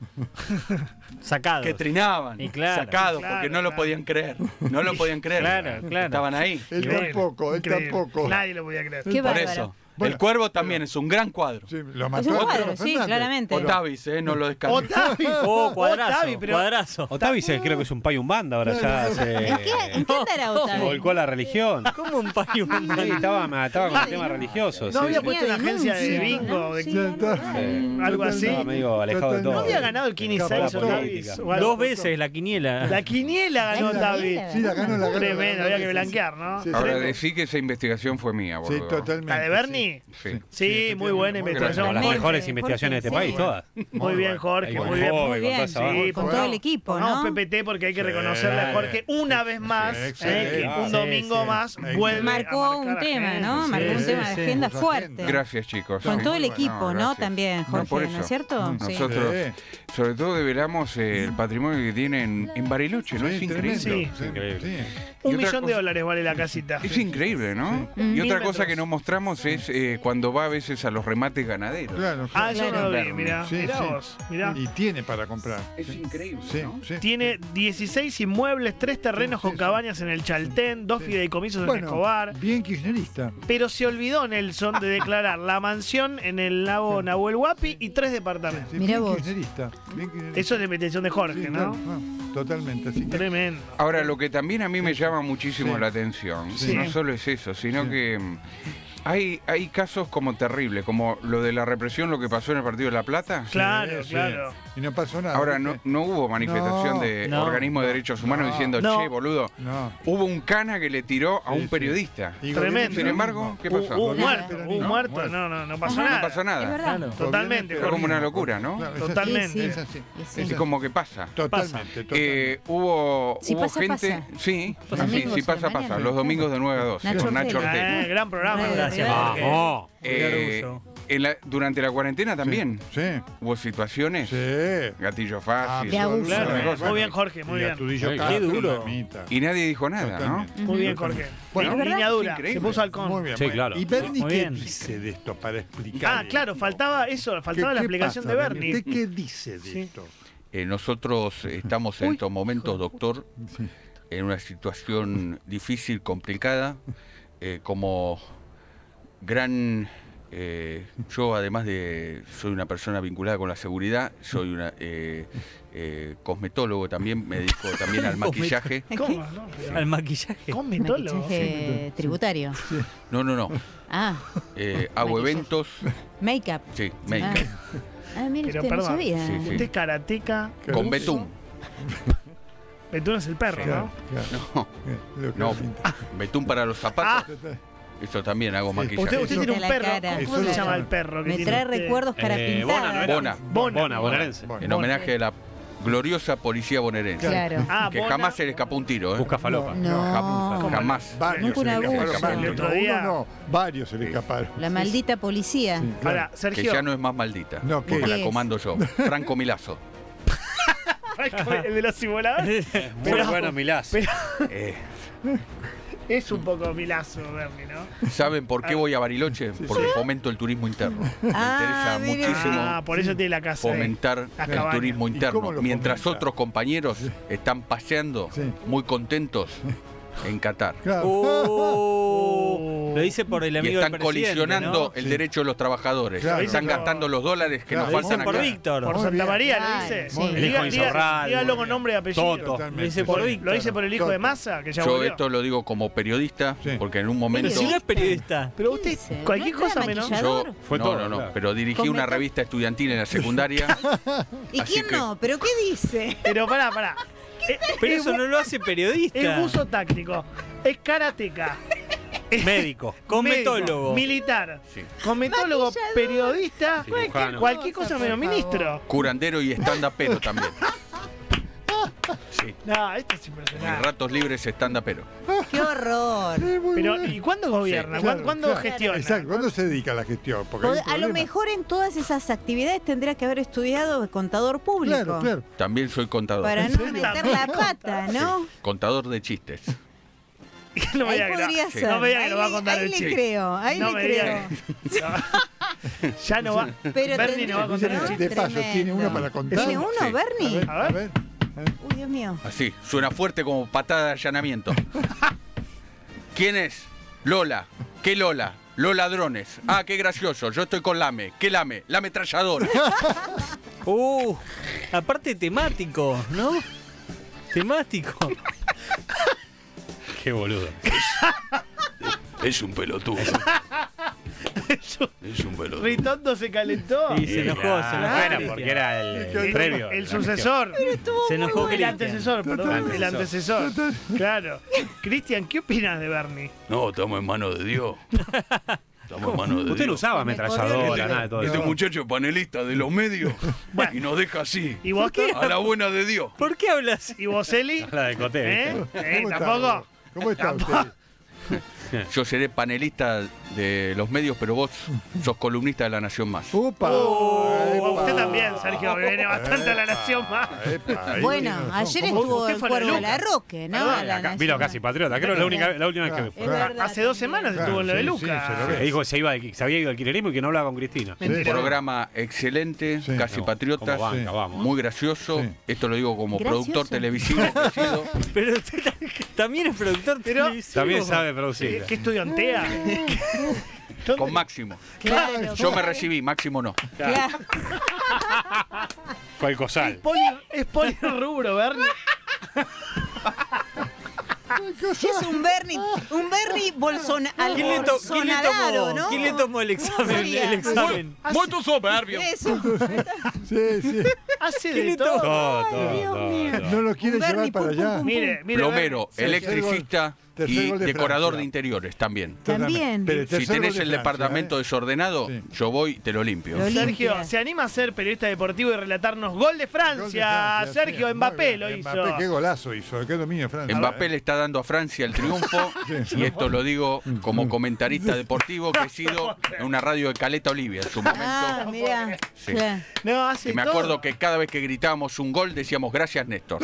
Sacados. que trinaban, Y claro. sacados Claro, porque no lo claro. podían creer, no lo podían creer, Claro, claro. estaban ahí. Él Increíble, tampoco, él increíble. tampoco. Nadie lo podía creer. Qué Por bárbaro. eso, Bueno, el Cuervo también es un gran cuadro. Sí, lo Es mató un otro cuadro, sí, Fernández. claramente. ¿O no? Otavis, no lo descarto. Otavi. Oh, cuadrazo. Otavi, pero Cuadrazo. Otavi creo que es un payo un banda ahora ya hace. ¿En qué andará Otavio? Volcó a la religión. ¿Cómo un payo? Sí, estaba con temas religiosos. no sí, había sí. puesto una agencia de denuncia, bingo, ¿no? de Sí, Ya está. algo así. Estaba medio alejado de todo. ¿No había ganado el Kini Escapó 6 la Otavis? política. o algo? Dos veces la quiniela. La quiniela ganó La Otavi. quiniela. Sí, la ganó. Tremendo, había que blanquear, ¿no? Sí, Ahora Tremendo. decí que esa investigación fue mía, Sí, totalmente. ¿La de Bernie? Bernie. Sí, muy buena Como investigación. las Jorge, mejores Jorge, investigaciones de este sí. país, todas. Muy bien, Jorge, Con muy bien. Fove, Muy con bien, toda esa banda. Sí, con todo el equipo, Pongamos ¿no? PPT porque hay que Sí. reconocerle a Jorge una vez más Excelente. que un Sí, domingo sí. más Excelente. vuelve Marcó a un marcar tema, agenda. ¿no? Sí, Marcó un sí, tema sí, de agenda puso fuerte. agenda. Gracias, chicos. Con Sí, todo el bueno, equipo, ¿no? gracias. También, No, por Jorge, eso. ¿no es cierto? Sí. Nosotros, Sí. sobre todo, develamos el patrimonio que tienen en Bariloche, ¿no? Es Sí, increíble. tremendo. Sí. Increíble. Sí. Un Y otra millón de cosa- dólares vale la casita. Es increíble, ¿no? Y otra Mil cosa metros. que no mostramos es cuando va a veces a los remates ganaderos. Claro, Ah, claro. yo no lo vi, Bernie. mirá. Sí, Mirá sí. vos, mirá. Y tiene para comprar. Es increíble, Sí, ¿no? sí. Tiene 16 inmuebles, 3 terrenos Sí, con sí. cabañas en el Chaltén, 2 Sí. fideicomisos en Bueno, Escobar. bien kirchnerista. Pero se olvidó Nelson de declarar la mansión en el lago Nahuel Huapi y 3 departamentos. Sí, Mirá bien vos. kirchnerista. Bien kirchnerista. Eso es de petición de Jorge, Sí, ¿no? claro, totalmente. Así que, Tremendo. Ahora, lo que también a mí me llama muchísimo Sí. la atención, Sí. no solo es eso, sino Sí. que hay casos como terribles, como lo de la represión, lo que pasó en el Partido de La Plata. Claro, sí. claro. Y no pasó nada. Ahora, ¿viste? no hubo manifestación No, de no, organismos de derechos humanos no, diciendo, no. che, boludo, No. hubo un cana que le tiró a Sí, un sí. periodista. Y Tremendo. Sin embargo, ¿qué pasó? Un Gobierno muerto, peronista. un muerto. Muerto. No pasó Ajá. nada. No pasó Es nada. verdad. Claro. Totalmente, Gobierno Fue como una Jorge. locura, ¿no? Claro, es así, Totalmente. Es así. Y sí. Es como que pasa. Totalmente, totalmente. Hubo Si pasa, gente. pasa. Sí, Los sí, domingos sí a la pasa, mañana. pasa. Los domingos de 9 a 2. Nacho Con Nacho Ortega. Ortega. Gran programa. Gracias, Jorge. Vamos. Eh, durante la cuarentena también Sí. hubo situaciones. Sí. Gatillo fácil. De abuso. Claro, montón de cosas. muy bien, Jorge, muy Y a bien. Tudillo Qué Castro, duro. Lamita. Y nadie dijo nada, ¿no? Totalmente. Muy bien, Jorge. Bueno, Línea dura. es increíble. Se puso halcón. Muy bien. Sí, muy bien. claro. ¿Y Bernie Muy qué bien. dice de esto para explicar? Ah, claro, faltaba eso, faltaba la explicación de Bernie. ¿Usted qué dice de Sí. esto? Nosotros estamos en estos momentos, doctor, Sí. en una situación difícil, complicada, como gran... yo, además de... soy una persona vinculada con la seguridad, soy una cosmetólogo también, me dedico también al maquillaje. ¿Cómo? No, pero- Al maquillaje. Cosmetólogo. Maquillaje tributario. No. Ah, Hago Maquillaje. eventos, make-up. sí, make-up, Ah, mire, Pero usted no perdón, sabía. Sí, sí. Usted es karateca. con betún. Betún es el perro, Claro, ¿no? claro. No, Lo que no, pinta. betún para los zapatos. Eso también hago maquillaje. Usted Eso- tiene un La perro. cara. ¿Cómo se Eso llama lo- el perro que Me tiene trae usted? recuerdos para pintar. Bona. Bona, bonaerense. Bona. En homenaje a la gloriosa policía bonaerense. Claro. Ah, Que Bona. jamás se le escapó un tiro, ¿eh? Busca falopa. No. Jamás. Varios Nunca se le un escaparon. abuso. Capaz que El otro no, día- uno no, varios se le escaparon. La maldita policía. Sí, claro. Ahora, Que Sergio, ya no es más maldita. No, ¿qué porque la es? comando yo. Franco Milazo. el de los simuladores. Muy Pero- bueno, Milás. pero- Eh, Es un poco milazo, Bernie, ¿no? ¿Saben por qué voy a Bariloche? Porque fomento el turismo interno. Me Ah, interesa mire. muchísimo Ah, por eso tiene la casa. ahí. fomentar Las el cabañas. turismo ¿Y interno. cómo lo Mientras fomenta? otros compañeros están paseando Sí. muy contentos en Qatar. Claro. Lo dice por el Y amigo están del presidente, colisionando ¿no? el derecho de los trabajadores. Claro. Están gastando los dólares que Claro. nos faltan Dicen por acá. Víctor. Por Muy Santa bien. María Claro, lo dice. sí. El hijo de Insaurralde. Dígalo con nombre y apellido. Toto. Totalmente. Lo dice por Víctor. Lo dice por el hijo de Massa, que ya Yo volvió. esto lo digo como periodista, Sí. porque en un Pero momento... si no es periodista. Pero ¿Qué usted, dice? cualquier ¿No era cosa menos. maquillador? Yo, Fue no, todo, no, no, claro. pero dirigí Con una metal. revista estudiantil en la secundaria. ¿Y Así quién que- no? ¿Pero qué dice? Pero pará. Pero eso no lo hace periodista. Es buzo táctico. Es karateca. Médico. Médico, Cosmetólogo. militar. Sí. Cosmetólogo, Maquillador. periodista. Cirujano. Cualquier cosa menos por ministro. Curandero y stand-upero también. Sí, No, esto es mis impresionante. ratos libres stand-upero. ¡Qué horror! Pero, ¿y cuándo gobierna? Sí. Claro, ¿Cuándo claro. gestiona? Exacto. ¿Cuándo se dedica a la gestión? Porque hay un A lo problema. mejor en todas esas actividades tendría que haber estudiado contador público. Claro, claro. También soy contador. Para ¿En no serio? meter la pata, ¿no? Contador de chistes. No me Ahí diga que podría no. ser. No me diga que Ahí lo va a le- contar ahí el le chiste. creo, ahí No le me diga creo. que- Ya no va. Pero Bernie no va a contar el ¿no? chiste. De paso, ¿tiene Tremendo. uno para contar? ¿Tiene uno, Sí. Bernie? A ver. Uy, Dios mío. Así, suena fuerte como patada de allanamiento. ¿Quién es? Lola. ¿Qué Lola? Los ladrones. Ah, qué gracioso. Yo estoy con Lame. ¿Qué Lame? La ametralladora. Aparte temático, ¿no? Temático. Qué boludo. Es un pelotudo. Es un pelotudo. Ritondo se calentó. Y se enojó, se enojó. Bueno, Cristian. porque era el previo. El sucesor. Se enojó El Cristian. antecesor, perdón. El antecesor. Claro. Cristian, ¿qué opinas de Bernie? No, estamos en manos de Dios. Estamos a mano de Usted no Dios. usaba ametralladora, nada de todo Este eso. muchacho es panelista de los medios y nos deja así. ¿Y vos qué? A la buena de Dios. ¿Por qué hablas? ¿Y vos, Eli? La de Coté, ¿Eh? ¿Cómo está? ¿Tampoco? ¿Cómo está Tampoco. usted? Yo seré panelista de los medios, pero vos sos columnista de La Nación Más. ¡Upa! Usted también, Sergio, me viene bastante a la nación más. Bueno, ayer estuvo usted el fue Cuervo la de la Roque, ¿no? Perdón, A la Acá, Nación vino Más. casi patriota, creo que la última vez que Es verdad. Hace 2 semanas Claro, estuvo en lo de sí, Luca. sí, se lo ve. que dijo que se había ido al kirchnerismo y que no hablaba con Cristina. Mentira. Programa excelente, Sí. casi No, patriotas, como banca, Sí. vamos. muy gracioso. Sí. Esto lo digo como Gracioso. productor televisivo que he sido. Pero usted también es productor Pero- televisivo. También sabe producir. ¿Qué estudiantea? Con Máximo. Claro, Yo me recibí, Máximo no. claro. Fue el Cosal. Es polirrubro, Bernie. ¿Qué es un Bernie ¿Quién le Bolsonaro, ¿no? ¿Quién le tomó el examen? Sería. El examen? Muy soberbio. Eso. Sí, sí. Hace ¿Quién de le todo. Todo, Dios todo, mío. todo. No lo quiere Un Bernie, llevar para pum, pum, allá. pum. Mire, Plomero, Bernie. electricista tercer y gol de decorador Francia. de interiores también. También. Pero el Si tercer tenés gol de el Francia, departamento desordenado, Sí. yo voy y te lo limpio. Lo limpia. Sergio, ¿se anima a ser periodista deportivo y relatarnos gol de Francia? Gol de Francia, Sergio, sí, Mbappé muy lo bien. hizo. Mbappé, qué golazo hizo, qué dominio de Francia. Mbappé le está dando a Francia el triunfo y esto lo digo como comentarista deportivo que he sido en una radio de Caleta Olivia en su Ah, momento. mira. Sí. Claro. No, hace Y me todo. acuerdo que cada vez que gritábamos un gol decíamos gracias Néstor.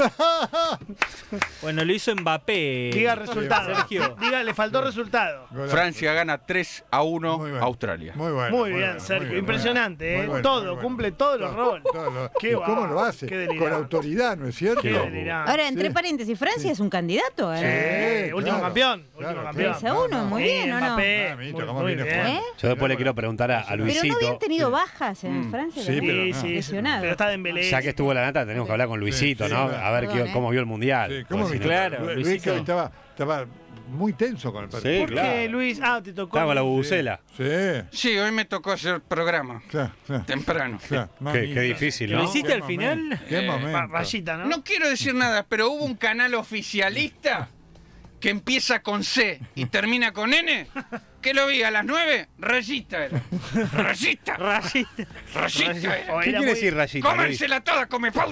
Bueno, lo hizo Mbappé. Diga resultado. Sergio. Diga, le faltó resultado. Golazo. Francia gana 3-1 Muy a bueno. Australia. Muy bueno. Muy bien, Sergio. bien, Impresionante, muy ¿eh? bueno, Todo, muy bueno. cumple todos los roles. ¿Y cómo lo hace? Qué Con delirante. autoridad, ¿no es cierto? Qué delirante. Ahora, entre paréntesis, Francia es un candidato. Sí, ¿eh? último claro, campeón. claro, Último campeón. 3-1, muy bien, ¿o no? Mbappé, Ah, mito, muy, cómo muy viene bien. jugando. ¿Eh? Yo después le quiero preguntar a Pero Luisito. no habían tenido bajas en Francia. Sí, también. pero Sí, no. sí, Lesionado. pero está Dembélé. Ya que estuvo la nata, tenemos que hablar con Luisito, sí, ¿no? claro. A ver Perdón, cómo vio el mundial. Sí, ¿cómo Porque si viste? no- Claro, Luis Luisito. que estaba muy tenso con el partido. Sí, ¿Por claro. qué, Luis? Ah, te tocó. Estaba con la bubucela. Sí, Sí, hoy me tocó hacer programa claro, claro, temprano. claro. Qué Mamita. difícil, ¿Lo ¿no? hiciste Qué al final? momento, Qué momento. Rayita, ¿no? No quiero decir nada, pero hubo un canal oficialista que empieza con C y termina con N, que lo vi a las 9, rayita era. Rayita, Rayita. rayita era. O ¿Qué era quiere muy- decir rayita? Luis? Cómensela toda, come pauta.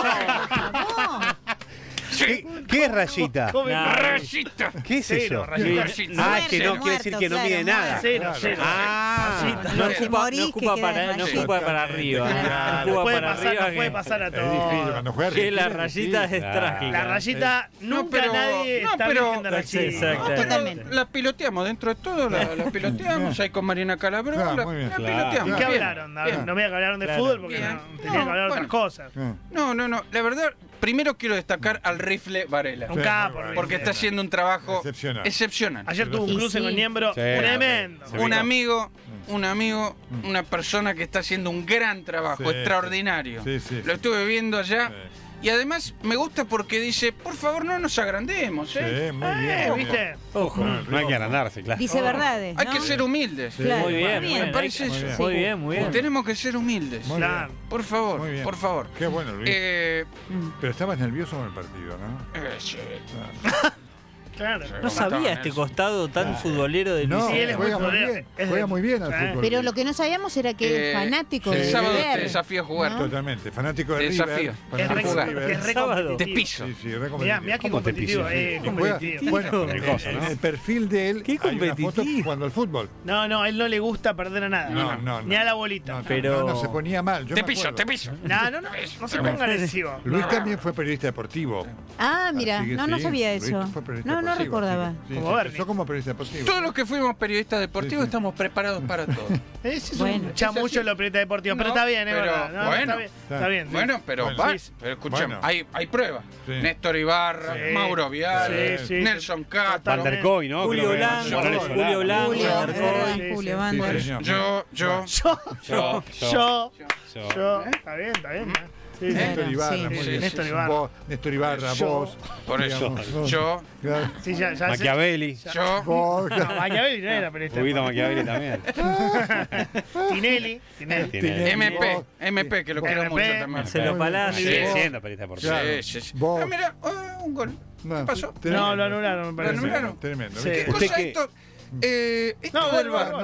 No. Sí, ¿Qué es rayita? Come- No. rayita. ¿qué es Cero, eso? rayita. Ah, es que no Muerto, quiere decir que no claro, mide nada. Cero, cero. Ah, Rayita. No Sí. ocupa, Morís, no que ocupa queda para, no rayita. ocupa para arriba. Claro. No ocupa Puede para pasar, arriba. nos puede pasar a Es difícil todos. cuando juega Que la Argentina, rayita es Claro. trágica. La rayita, nunca pero- nadie no, está pero- virgen de rayita. Exacto. Totalmente. La piloteamos dentro de todo, la piloteamos ahí con Mariana Calabró, Claro, la, muy bien. la Claro. piloteamos. ¿Y qué bien, hablaron? bien. No me hablaron de Claro. fútbol porque Bien. no, tenían que hablar de otras Bueno. cosas. Ah, No, la verdad, primero quiero destacar al rifle Varela, Un Sí, capo. muy bueno. porque está haciendo un trabajo Excepcional. excepcional. Ayer tuvo un Y cruce sí. con Niembro Sí. tremendo. Sí. Un amigo, una persona que está haciendo un gran trabajo, Sí, extraordinario. sí, sí, Lo sí. estuve viendo allá. Sí. Y además me gusta porque dice, por favor no nos agrandemos, ¿eh? Sí, muy bien. ¿Viste? Ojo. no hay que agrandarse, claro. Dice verdades. Hay ¿no? que ser humildes. Claro. Muy bien, Muy muy bien, bien. parece Hay que- eso. Muy bien, muy bien. Tenemos que ser humildes. Muy Claro. bien. Por favor, Muy bien. por favor. Qué bueno, Luis. Mm. Pero estabas nervioso con el partido, ¿no? Sí. Claro. No sabía este costado tan futbolero de Luis. No, Sí, él es muy juega muy futbolero. bien. Es Juega de- muy bien al Sí. fútbol. Pero lo que no sabíamos era que es fanático Sí. de El sábado ver. te desafío a jugar. ¿No? Totalmente. Fanático de Te River. desafío. Es fanático re, de jugar. River. es re Sábado. Te competitivo. piso. Sí, sí, re Mirá, competitivo. mirá qué ¿Cómo te competitivo. piso? Y juega- competitivo. bueno, Qué cosa, ¿no? en el perfil de él Qué hay una foto competitivo. jugando al fútbol. No, a él no le gusta perder a nada. No. Ni a la bolita. No, Pero- no, se ponía mal. Yo Te me piso, acuerdo. te piso. No se ponga agresivo. Luis No. también fue periodista deportivo. Ah, mira, Así que no sí, sabía Luis eso. fue periodista No, no deportivo, recordaba. así que- sí, Como sí, Bernie. empezó como periodista deportivo. Todos los que fuimos periodistas deportivos Sí, sí. estamos preparados para todo. Ese es Bueno. un chamullo en los periodistas deportivos, pero No, está bien, es pero verdad. No, bueno. está bien. Está bien. Bueno, pero Bueno, va, sí. pero escuchame, Bueno. hay pruebas. Sí. Néstor Ibarra, Sí. Mauro Vial, Sí, sí. Nelson Castro. Van der Koy, ¿no? Julio Creo que- Blanco, Morales Julio Solano. Blanco, Julio, Van der es verdad, Koy. Julio Sí, Banda. señor. Yo. Yo. Está bien, está bien. Sí, sí. Néstor Sí, Ibarra, sí, muy sí, bien. Néstor Ibarra. Vos, Néstor Ibarra, Yo. vos. Por eso, digamos, yo, claro, Sí, ya sé. Machiavelli. yo. vos, No, Machiavelli no era periodista. Un poquito Machiavelli también. Tinelli. Tiene- MP, MP, que lo quiero MP, mucho también. Marcelo Palacio. Sigue vos. siendo periodista deportivo. Claro. Sí, sí, sí. Vos. Ah, mira, un gol. No, ¿Qué pasó? tremendo. No, lo anularon, me parece. anularon? Tremendo. Sí. ¿Viste? ¿Qué cosa que- esto? Esto No, del gol, VAR.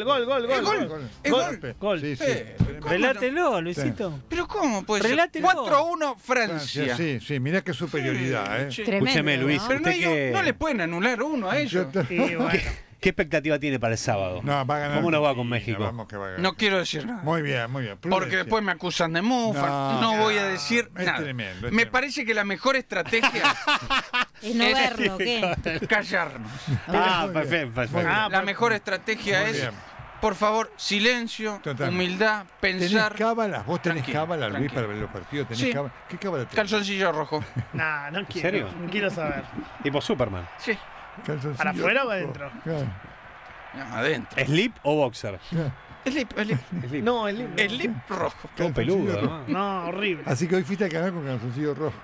gol. Sí, sí. Relátelo, Luisito. Pero ¿cómo puede ser? Relátelo. 4-1 Francia. Sí, sí, mirá qué superioridad, ¿eh? Che, Tremendo, Escúcheme, Luis. ¿no? Pero no, ¿Usted qué- no le pueden anular uno a ellos. Y bueno, ¿Qué expectativa tiene para el sábado? No, va a ganar. ¿Cómo nos va con Argentina, México? Vamos que va a ganar. No quiero decir nada. Muy bien, muy bien. Porque Prudencia. después me acusan de mufa. No, No, voy a no, decir es nada. tremendo, es Me tremendo. parece que la mejor estrategia Es no Es- verlo, ¿qué? es callarnos. Ah, Muy bien. perfecto, perfecto. Ah, La mejor estrategia Muy es, bien. por favor, silencio, Totalmente. humildad, ¿Tenés pensar. cábalas? ¿Vos tenés Tranquilo, cábalas, Luis, tranquilo. para ver los partidos? ¿Tenés Sí. cábalas? ¿Qué cábala tenés? Calzoncillo rojo. nah, no quiero. serio? No quiero saber. Tipo Superman. Sí, Calzoncillo ¿Para afuera o rojo. adentro? Claro, adentro. ¿Slip o boxer? claro. El No, el lip rojo. Todo peludo, ¿no? No, horrible. Así que hoy fuiste a canal con calzoncillo rojo.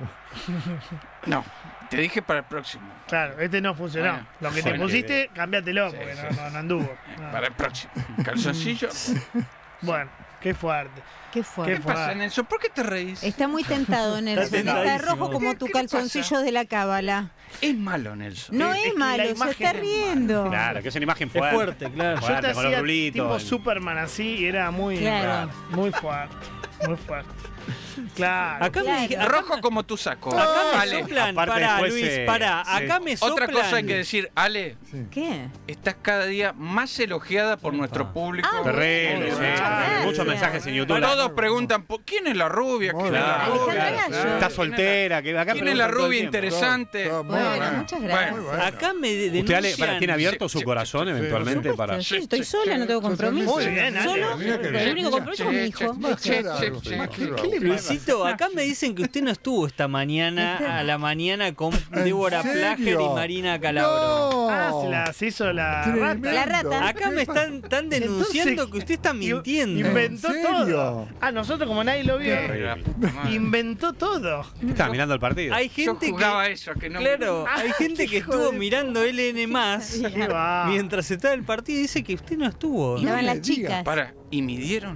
No, te dije para el próximo. Claro, este no funcionó. Bueno, Lo que te bueno. pusiste, cámbiatelo, Sí, porque sí. no anduvo. No. Para el próximo. Calzoncillo. Bueno, qué fuerte. Qué ¿Qué fuerte. pasa, Nelson? ¿Por qué te reís? Está muy tentado, Nelson. Está tentadísimo. rojo como tu ¿Qué le pasa? calzoncillo de la cábala. Es malo, Nelson. No Es es que la malo, se imagen está es riendo. Claro, que es una imagen Es fuerte. fuerte, claro. Yo te Fuerte, con los hacía rulitos. tipo Superman así y era muy, Claro. muy fuerte. Muy fuerte. Claro. Acá me Claro. Rojo como tu saco. Acá me Ale, soplan, Aparte pará, después Luis, se- pará. sí. Acá me soplan. otra cosa hay que decir, Ale, ¿Qué? estás cada día más elogiada por nuestro público. Ah, Terrible, bueno, sí. muchas gracias. Muchos mensajes en YouTube. Todos preguntan, ¿quién es la rubia? ¿Quién es la Claro. rubia? Alejandra Gallo. Está soltera. Que acá ¿Quién es la preguntan todo el rubia tiempo. interesante? Todo, muy Bueno, bueno. muchas gracias. Muy bueno. Acá me ¿Usted denuncian. tiene abierto su Sí, corazón sí, eventualmente sí. para...? Sí, estoy sola, no tengo compromiso. Muy bien, Ale. Solo, Mira qué bien. el único compromiso es con mi hijo. Más claro, sí, más sí. claro. ¿Qué le Luisito, acá me dicen que usted no estuvo esta mañana a la mañana con Débora serio? Plager y Marina Calabro. No. Ah, se hizo la Tremendo. rata. La rata. Acá me están denunciando Entonces, que usted está mintiendo. Inventó ¿En serio? todo. Ah, nosotros como nadie lo vio. Inventó todo. Estaba mirando el partido. Hay Yo gente jugaba que. eso, que no Claro, hay gente que hijo estuvo de mirando LN Qué va. mientras estaba el partido y dice que usted no estuvo. Estaban No las me digas. chicas. Para, ¿y midieron?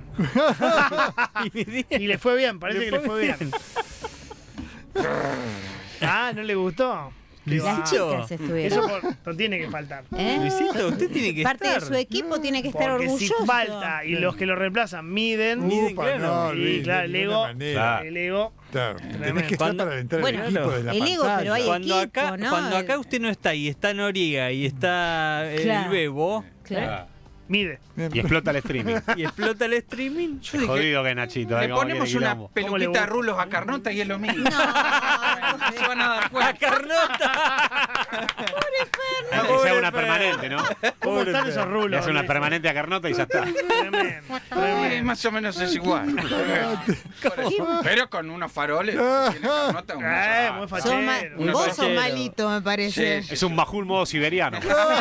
Y le fue bien, parece que le fue bien. Ah, ¿no le gustó? Qué va. Las chicas estuvieron. Eso no tiene que faltar. ¿Eh? Luisito, usted tiene que Parte de estar. su equipo tiene que estar Porque si orgulloso. falta y los que lo reemplazan miden, Miden, Upa, claro. no, y Luis, claro, de el ninguna ego, manera. el ego. Claro, tenés Tremendo. que estar Cuando- para alentar bueno, el equipo de la el ego, pantalla. pero hay Cuando equipo, acá, ¿no? cuando acá usted no está y está Noriega y está Claro. el Bebo Claro. Mide. Y explota el streaming. y explota el streaming, yo dije, Jodido que Nachito. Le ¿cómo ponemos quiere una quilombo? ¿Cómo le peluquita de gusta? rulos a Carnota y es lo mismo. No. No se van a dar ¡A cuenta. Carnota! Que sea una permanente, ¿no? ¿Cómo están esos Le rulos? hace una Luis? permanente a Carnota y ya está. Tremendo, tremendo. Más o menos es igual. Pero con unos faroles. Tiene Carnota un Muy Sos fachero. ma- Uno vos sos fachero. malito, me parece. Sí, Es un majul modo siberiano.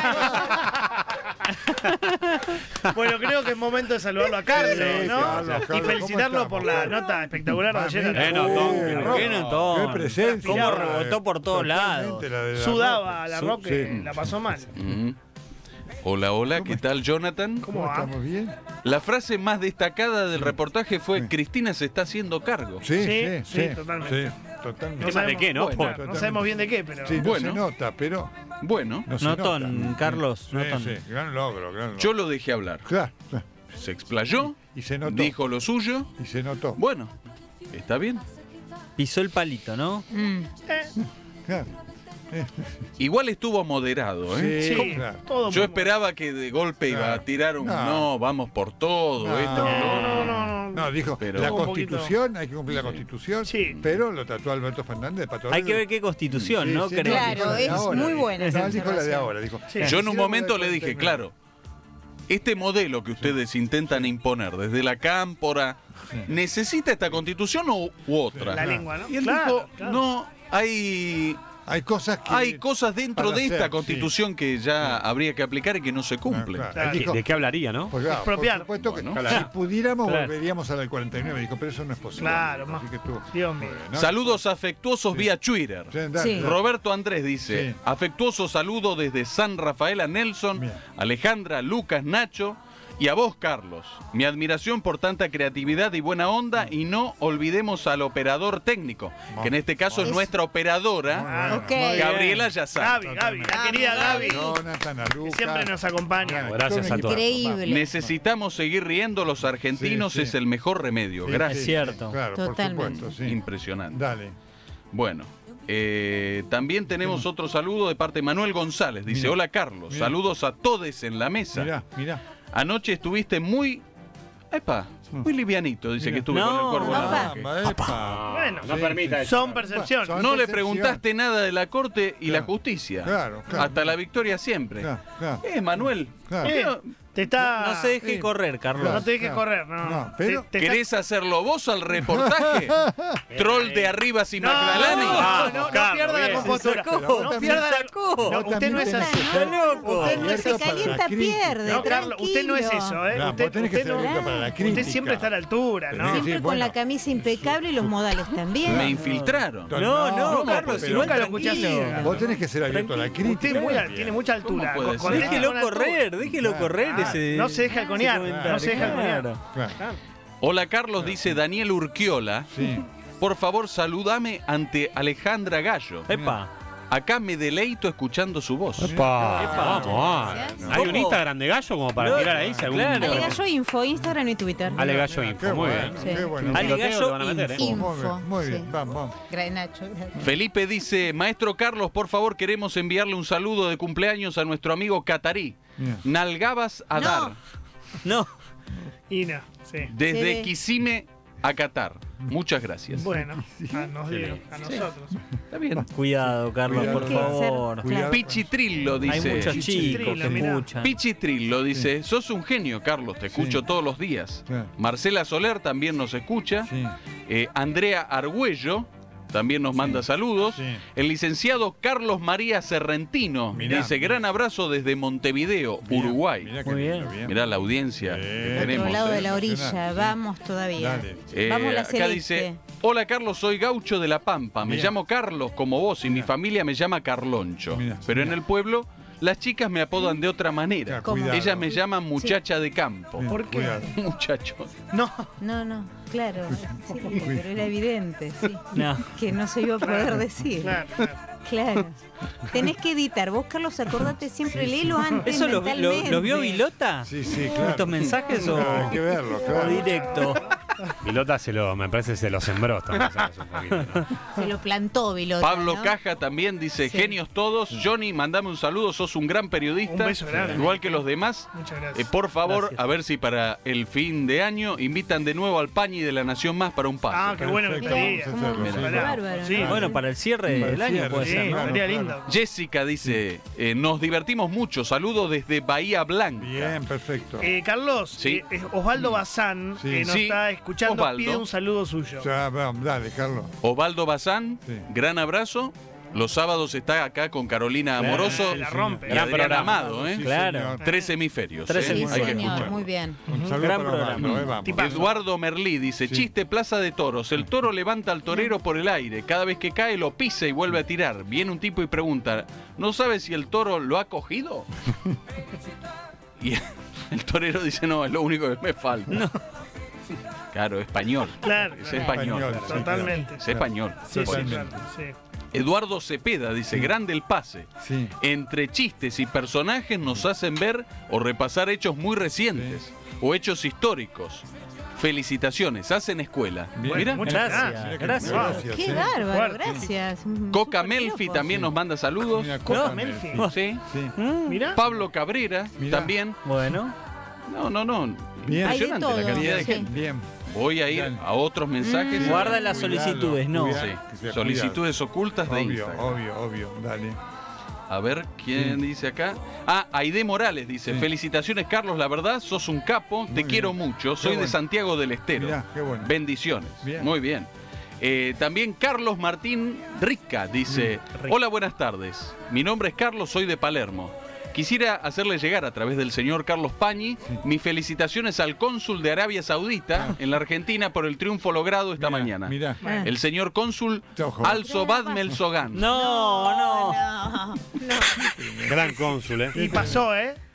Bueno, creo que es momento de saludarlo a Carlos, Sí, ¿no? Carlos, Y Carlos, felicitarlo ¿cómo por la estamos? nota espectacular de ayer. Mira, notón, Rock. qué notón. Qué presencia. Cómo rebotó por todos lados. Totalmente la de la Sudaba Rock. la Rock, que Sí. la pasó mal. Hola, hola, ¿qué tal, Jonathan? ¿Cómo ¿Cómo va? estamos bien? La frase más destacada del reportaje fue Cristina se está haciendo cargo. Sí, Sí, sí, totalmente. Sí, totalmente. No ¿Tema de qué, no? Bueno, Por- Claro, no sabemos bien de qué, pero. Sí, no Bueno. se nota, pero Bueno, no se Notón, nota. Carlos, Sí, notón. sí, gran logro, gran logro. yo lo dejé hablar. Claro, claro. Se explayó, Y se notó. dijo lo suyo. Y se notó. Bueno, está bien. Pisó el palito, ¿no? Claro. Igual estuvo moderado, ¿eh? Sí, Sí, claro. todo Yo muy esperaba que de golpe iba a tirar un No. no, vamos por todo, No. esto, lo otro. No. No, dijo, Pero- la Un poquito. Constitución, hay que cumplir la Constitución, Sí. pero lo trató Alberto Fernández. Hay que ver qué constitución, ¿no? Creo. Claro, es muy buena esa No, dijo la de observación. ahora. Dijo, Sí. Yo en un quisiéramos momento la le dije, 49. claro, este modelo que ustedes intentan imponer desde la cámpora, ¿necesita esta constitución u otra? La lengua, ¿no? Y él Claro, dijo, claro. no, Hay cosas que. hay cosas dentro para de esta hacer, constitución que ya habría que aplicar y que no se cumplen. Claro. Claro. Él dijo, ¿De qué hablaría, no? pues, claro, Expropiar. Por supuesto que Bueno, si pudiéramos Claro. volveríamos a la del 49. Dijo, pero eso no es posible. Claro, Así que estuvo. Dios mío. ¿no? Saludos afectuosos vía Twitter. Sí, dale, Sí. dale. Roberto Andrés dice, Sí. afectuoso saludo desde San Rafael a Nelson, Bien. Alejandra, Lucas, Nacho Y a vos, Carlos, mi admiración por tanta creatividad y buena onda, y no olvidemos al operador técnico, que en este caso es nuestra operadora, Ok. Gabriela Yazar. Gaby, la querida Gaby, Jonathan, que Aluca. siempre nos acompaña. Gracias a todos. Increíble. Necesitamos seguir riendo, los argentinos Sí, sí. es el mejor remedio. Sí, Gracias. Es cierto. Claro, Totalmente. por supuesto, sí. Impresionante. Dale. Bueno, también tenemos otro saludo de parte de Manuel González. Dice, Mira. hola Carlos, Mira. saludos a todos en la mesa. Mirá. Anoche estuviste muy... muy livianito, dice que estuve No. con el cuervo. en la Opa. noche. Caramba, epa. Bueno, No permita eso. son percepciones. Bueno, No le percepción. preguntaste nada de la corte y Claro. la justicia. Claro. Hasta la victoria siempre. Claro. Manuel. Claro. Pero, Te está... No se deje Sí. correr, Carlos. No te dejes Claro. correr, no. No, pero- Te está- ¿querés hacerlo vos al reportaje? Troll de arriba sin No, McLaren. no pierda la compostura. Pero No pierda la... sacó. No, usted no es Vos así. también Está loco. Usted no es Se así. calienta, pierde. No, Carlos, usted no es eso, ¿eh? Claro, Usted, vos tenés que usted ser no- abierto para la crítica. usted siempre está a la altura, ¿no? Sí, Siempre con bueno. la camisa impecable y los modales también. Me infiltraron. No, Carlos, pero igual nunca lo escuché así. tranquilo. Vos tenés que ser abierto a la crítica. Usted tiene mucha altura. ¿Cómo puede ser? Conteste Déjelo con altura. correr, déjelo correr ese. No se deja halconear, no se deja halconear. Claro. Hola Carlos, dice Daniel Urquiola. Sí. Por favor, saludame ante Alejandra Gallo. Epa. Acá me deleito escuchando su voz. Vamos. Gracias. ¿Hay un Instagram de Gallo como para No, tirar ahí? Si algún- claro. Ale Gallo Info, Instagram y Twitter. Ale Gallo Qué Info, muy bueno, bien. Sí. qué bueno. Ale Piloteo Gallo te van a meter, ¿eh? Info. Muy bien, Sí. vamos. Nacho, gracias. Felipe dice, maestro Carlos, por favor, queremos enviarle un saludo de cumpleaños a nuestro amigo Catarí. Bien. Nalgabas a No. dar. No. Y no, sí. Desde Sí. Quisime a Qatar. Muchas gracias. Bueno, a nosotros. Está bien. Cuidado, Carlos, Cuidado. por Hay que ser- favor. Cuidado. Pichitrillo Hay dice. muchos chicos Chichitrillo, que mirá. escuchan. Pichitrillo dice, sos un genio, Carlos, te escucho todos los días. Sí. Marcela Soler también nos escucha. Sí. Andrea Argüello también nos manda saludos. Sí. El licenciado Carlos María Serrentino Mirá. dice, gran abrazo desde Montevideo, Mirá, Uruguay. mirá qué Muy lindo, bien. Mirá la audiencia Bien. que Otro tenemos. lado de la orilla, Impresionante. vamos todavía. Dale. Vamos la acá celeste. dice, hola Carlos, soy gaucho de La Pampa. Me Bien. llamo Carlos como vos y mi familia me llama Carloncho. Mirá, Pero en mirá. el pueblo las chicas me apodan de otra manera. Ya, ¿Cómo? cuidado. Ellas me llaman muchacha de campo. Bien, ¿Por qué? cuidado. Muchacho. No, No, claro. Sí, pero era evidente, sí. No. Que no se iba a poder decir. claro. Claro. Tenés que editar. Vos, Carlos, acordate siempre, léelo antes. ¿Eso lo vio mentalmente. Vilota? Sí, sí, claro. ¿Estos mensajes o, No, hay que verlo, o claro. directo? Pilota me parece se lo sembró estos mensajes un poquito, ¿no? Se lo plantó Vilota. Pablo ¿no? Caja también dice, Sí. genios todos. Johnny, mandame un saludo, sos un gran periodista. Un beso grande. Igual que los demás. Muchas gracias. Por favor, Gracias. a ver si para el fin de año invitan de nuevo al Pañi de La Nación Más para un pase. Ah, qué bueno que Perfecto, estaría. vamos a hacerlo, Qué sí. bárbaro. Sí. ¿no? Bueno, para el cierre Para el del año cierre, puede Sí, ser, ¿no? claro. estaría lindo. Jessica dice, nos divertimos mucho. Saludos desde Bahía Blanca. Bien, perfecto. Carlos, Sí. Osvaldo Bazán, Sí. que nos Sí, está escuchando, Osvaldo. pide un saludo suyo. Ya, vamos, dale, Carlos. Ovaldo Bazán, Sí. gran abrazo. Los sábados está acá con Carolina Claro, Amoroso se la rompe. y Gran Adrián programa. Amado, ¿eh? Sí, Claro. señor. 3 hemisferios. Tres ¿eh? Sí, Hay que señor, escuchar. muy bien. Un saludo Gran para programa. Osvaldo, vamos. Tipazo. Eduardo Merlí dice, Sí. chiste Plaza de Toros, el toro levanta al torero por el aire, cada vez que cae lo pisa y vuelve a tirar. Viene un tipo y pregunta, ¿no sabe si el toro lo ha cogido? Y el torero dice, no, es lo único que me falta. Claro, español. Claro, Es claro. español. Español, sí, Totalmente. Es español. Sí, sí, Totalmente. claro, sí. Eduardo Cepeda dice, grande el pase. Sí. Entre chistes y personajes nos hacen ver o repasar hechos muy recientes o hechos históricos. Felicitaciones, hacen escuela. Bien. Mira, Muchas Gracias, Mira qué- gracias. gracias, Qué sí. bárbaro, Fuerte. gracias. Coca Súper Melfi piropo. también nos manda saludos. Mira, No, Coca Melfi. Sí. Sí. Mira. Pablo Cabrera Mirá. también. Bueno, No. Bien. Hay de Impresionante todo, la cantidad de sí. gente. Bien. Voy a ir Bien. a otros mensajes. guarda las Cuidado, solicitudes, ¿no? cuidado. Sí, Que sea solicitudes ocultas de Obvio, Instagram. obvio, dale. A ver, ¿quién dice acá? Ah, Aide Morales dice, Sí. felicitaciones Carlos, la verdad, sos un capo, te bien. quiero mucho, soy de bueno. Santiago del Estero. Mirá, qué bueno. Bendiciones. Bien. Muy bien. También Carlos Martín Rica dice, Rica. hola, buenas tardes. Mi nombre es Carlos, soy de Palermo. Quisiera hacerle llegar a través del señor Carlos Pañi mis felicitaciones al cónsul de Arabia Saudita en la Argentina por el triunfo logrado esta mañana. Mirá. Ah. El señor cónsul Ojo. Al-Sobad Melzogan. No. No, no. Gran cónsul, ¿eh? Y pasó, ¿eh?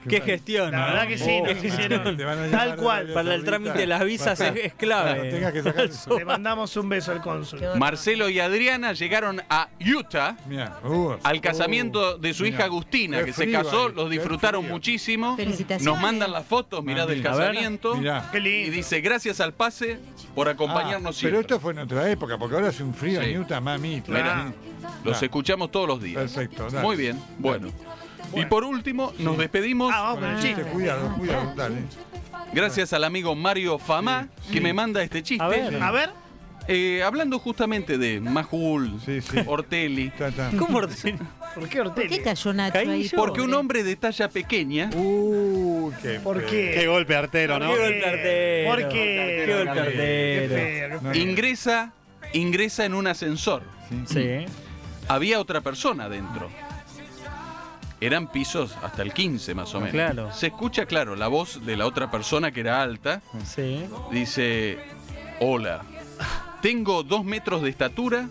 Qué gestión. La verdad que sí, Oh, nos qué hicieron Te van a tal llamar cual. Arabia Para el Saudita. trámite de las visas es clave. Cuando tengas que sacar eso. Le mandamos un beso al cónsul. Marcelo y Adriana llegaron a Utah Mirá, al casamiento de su hija mirá. Agustina, Qué que se frío casó, ahí, los qué disfrutaron frío. muchísimo. Felicitaciones. Nos mandan las fotos, mirá, del Mira. A ver. casamiento. Mirá. Qué Y lindo. dice, gracias al pase por acompañarnos Pero siempre. esto fue en otra época, porque ahora hace un frío Sí. en Utah, mami. Mirá. Los escuchamos todos los días. Perfecto, dale. Muy bien, bueno. Y por último, nos despedimos. Ah, vamos con el chiste. Cuidado, dale. Gracias al amigo Mario Famá, que me manda este chiste. A ver. A ver. Hablando justamente de Majul, Sí, sí. Ortelli, ¿Cómo? ¿Por qué ¿Por qué Ortelli? cayó Nacho Caí ahí? yo. porque un pobre? hombre de talla pequeña ¿Por qué? Qué golpe artero, ¿no? ¿Por Qué golpe artero. ¿Por qué? Qué golpe Qué artero. feo, qué No, feo. ingresa en un ascensor. Sí. Había otra persona dentro. Eran pisos hasta el 15 más o menos. Claro. Se escucha, claro, la voz de la otra persona que era alta. Sí. Dice, hola, tengo 2 metros de estatura,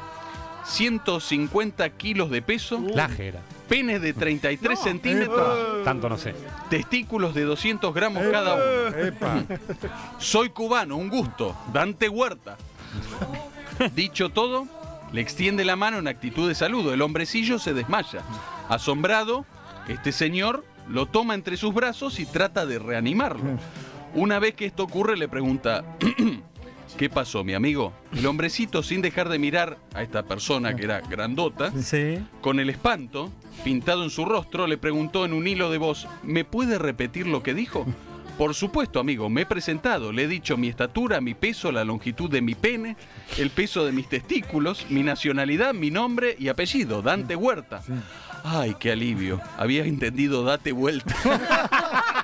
150 kilos de peso, Lágera. pene de 33 centímetros, Tanto no sé. testículos de 200 gramos cada uno. Epa. Soy cubano, un gusto. Dante Huerta. Dicho todo, le extiende la mano en actitud de saludo. El hombrecillo se desmaya. Asombrado, este señor lo toma entre sus brazos y trata de reanimarlo. Una vez que esto ocurre, le pregunta, ¿qué pasó, mi amigo? El hombrecito, sin dejar de mirar a esta persona que era grandota, Sí. con el espanto pintado en su rostro, le preguntó en un hilo de voz, ¿me puede repetir lo que dijo? Por supuesto, amigo, me he presentado, le he dicho mi estatura, mi peso, la longitud de mi pene, el peso de mis testículos, mi nacionalidad, mi nombre y apellido, Dante Huerta. Ay, qué alivio, había entendido date vuelta.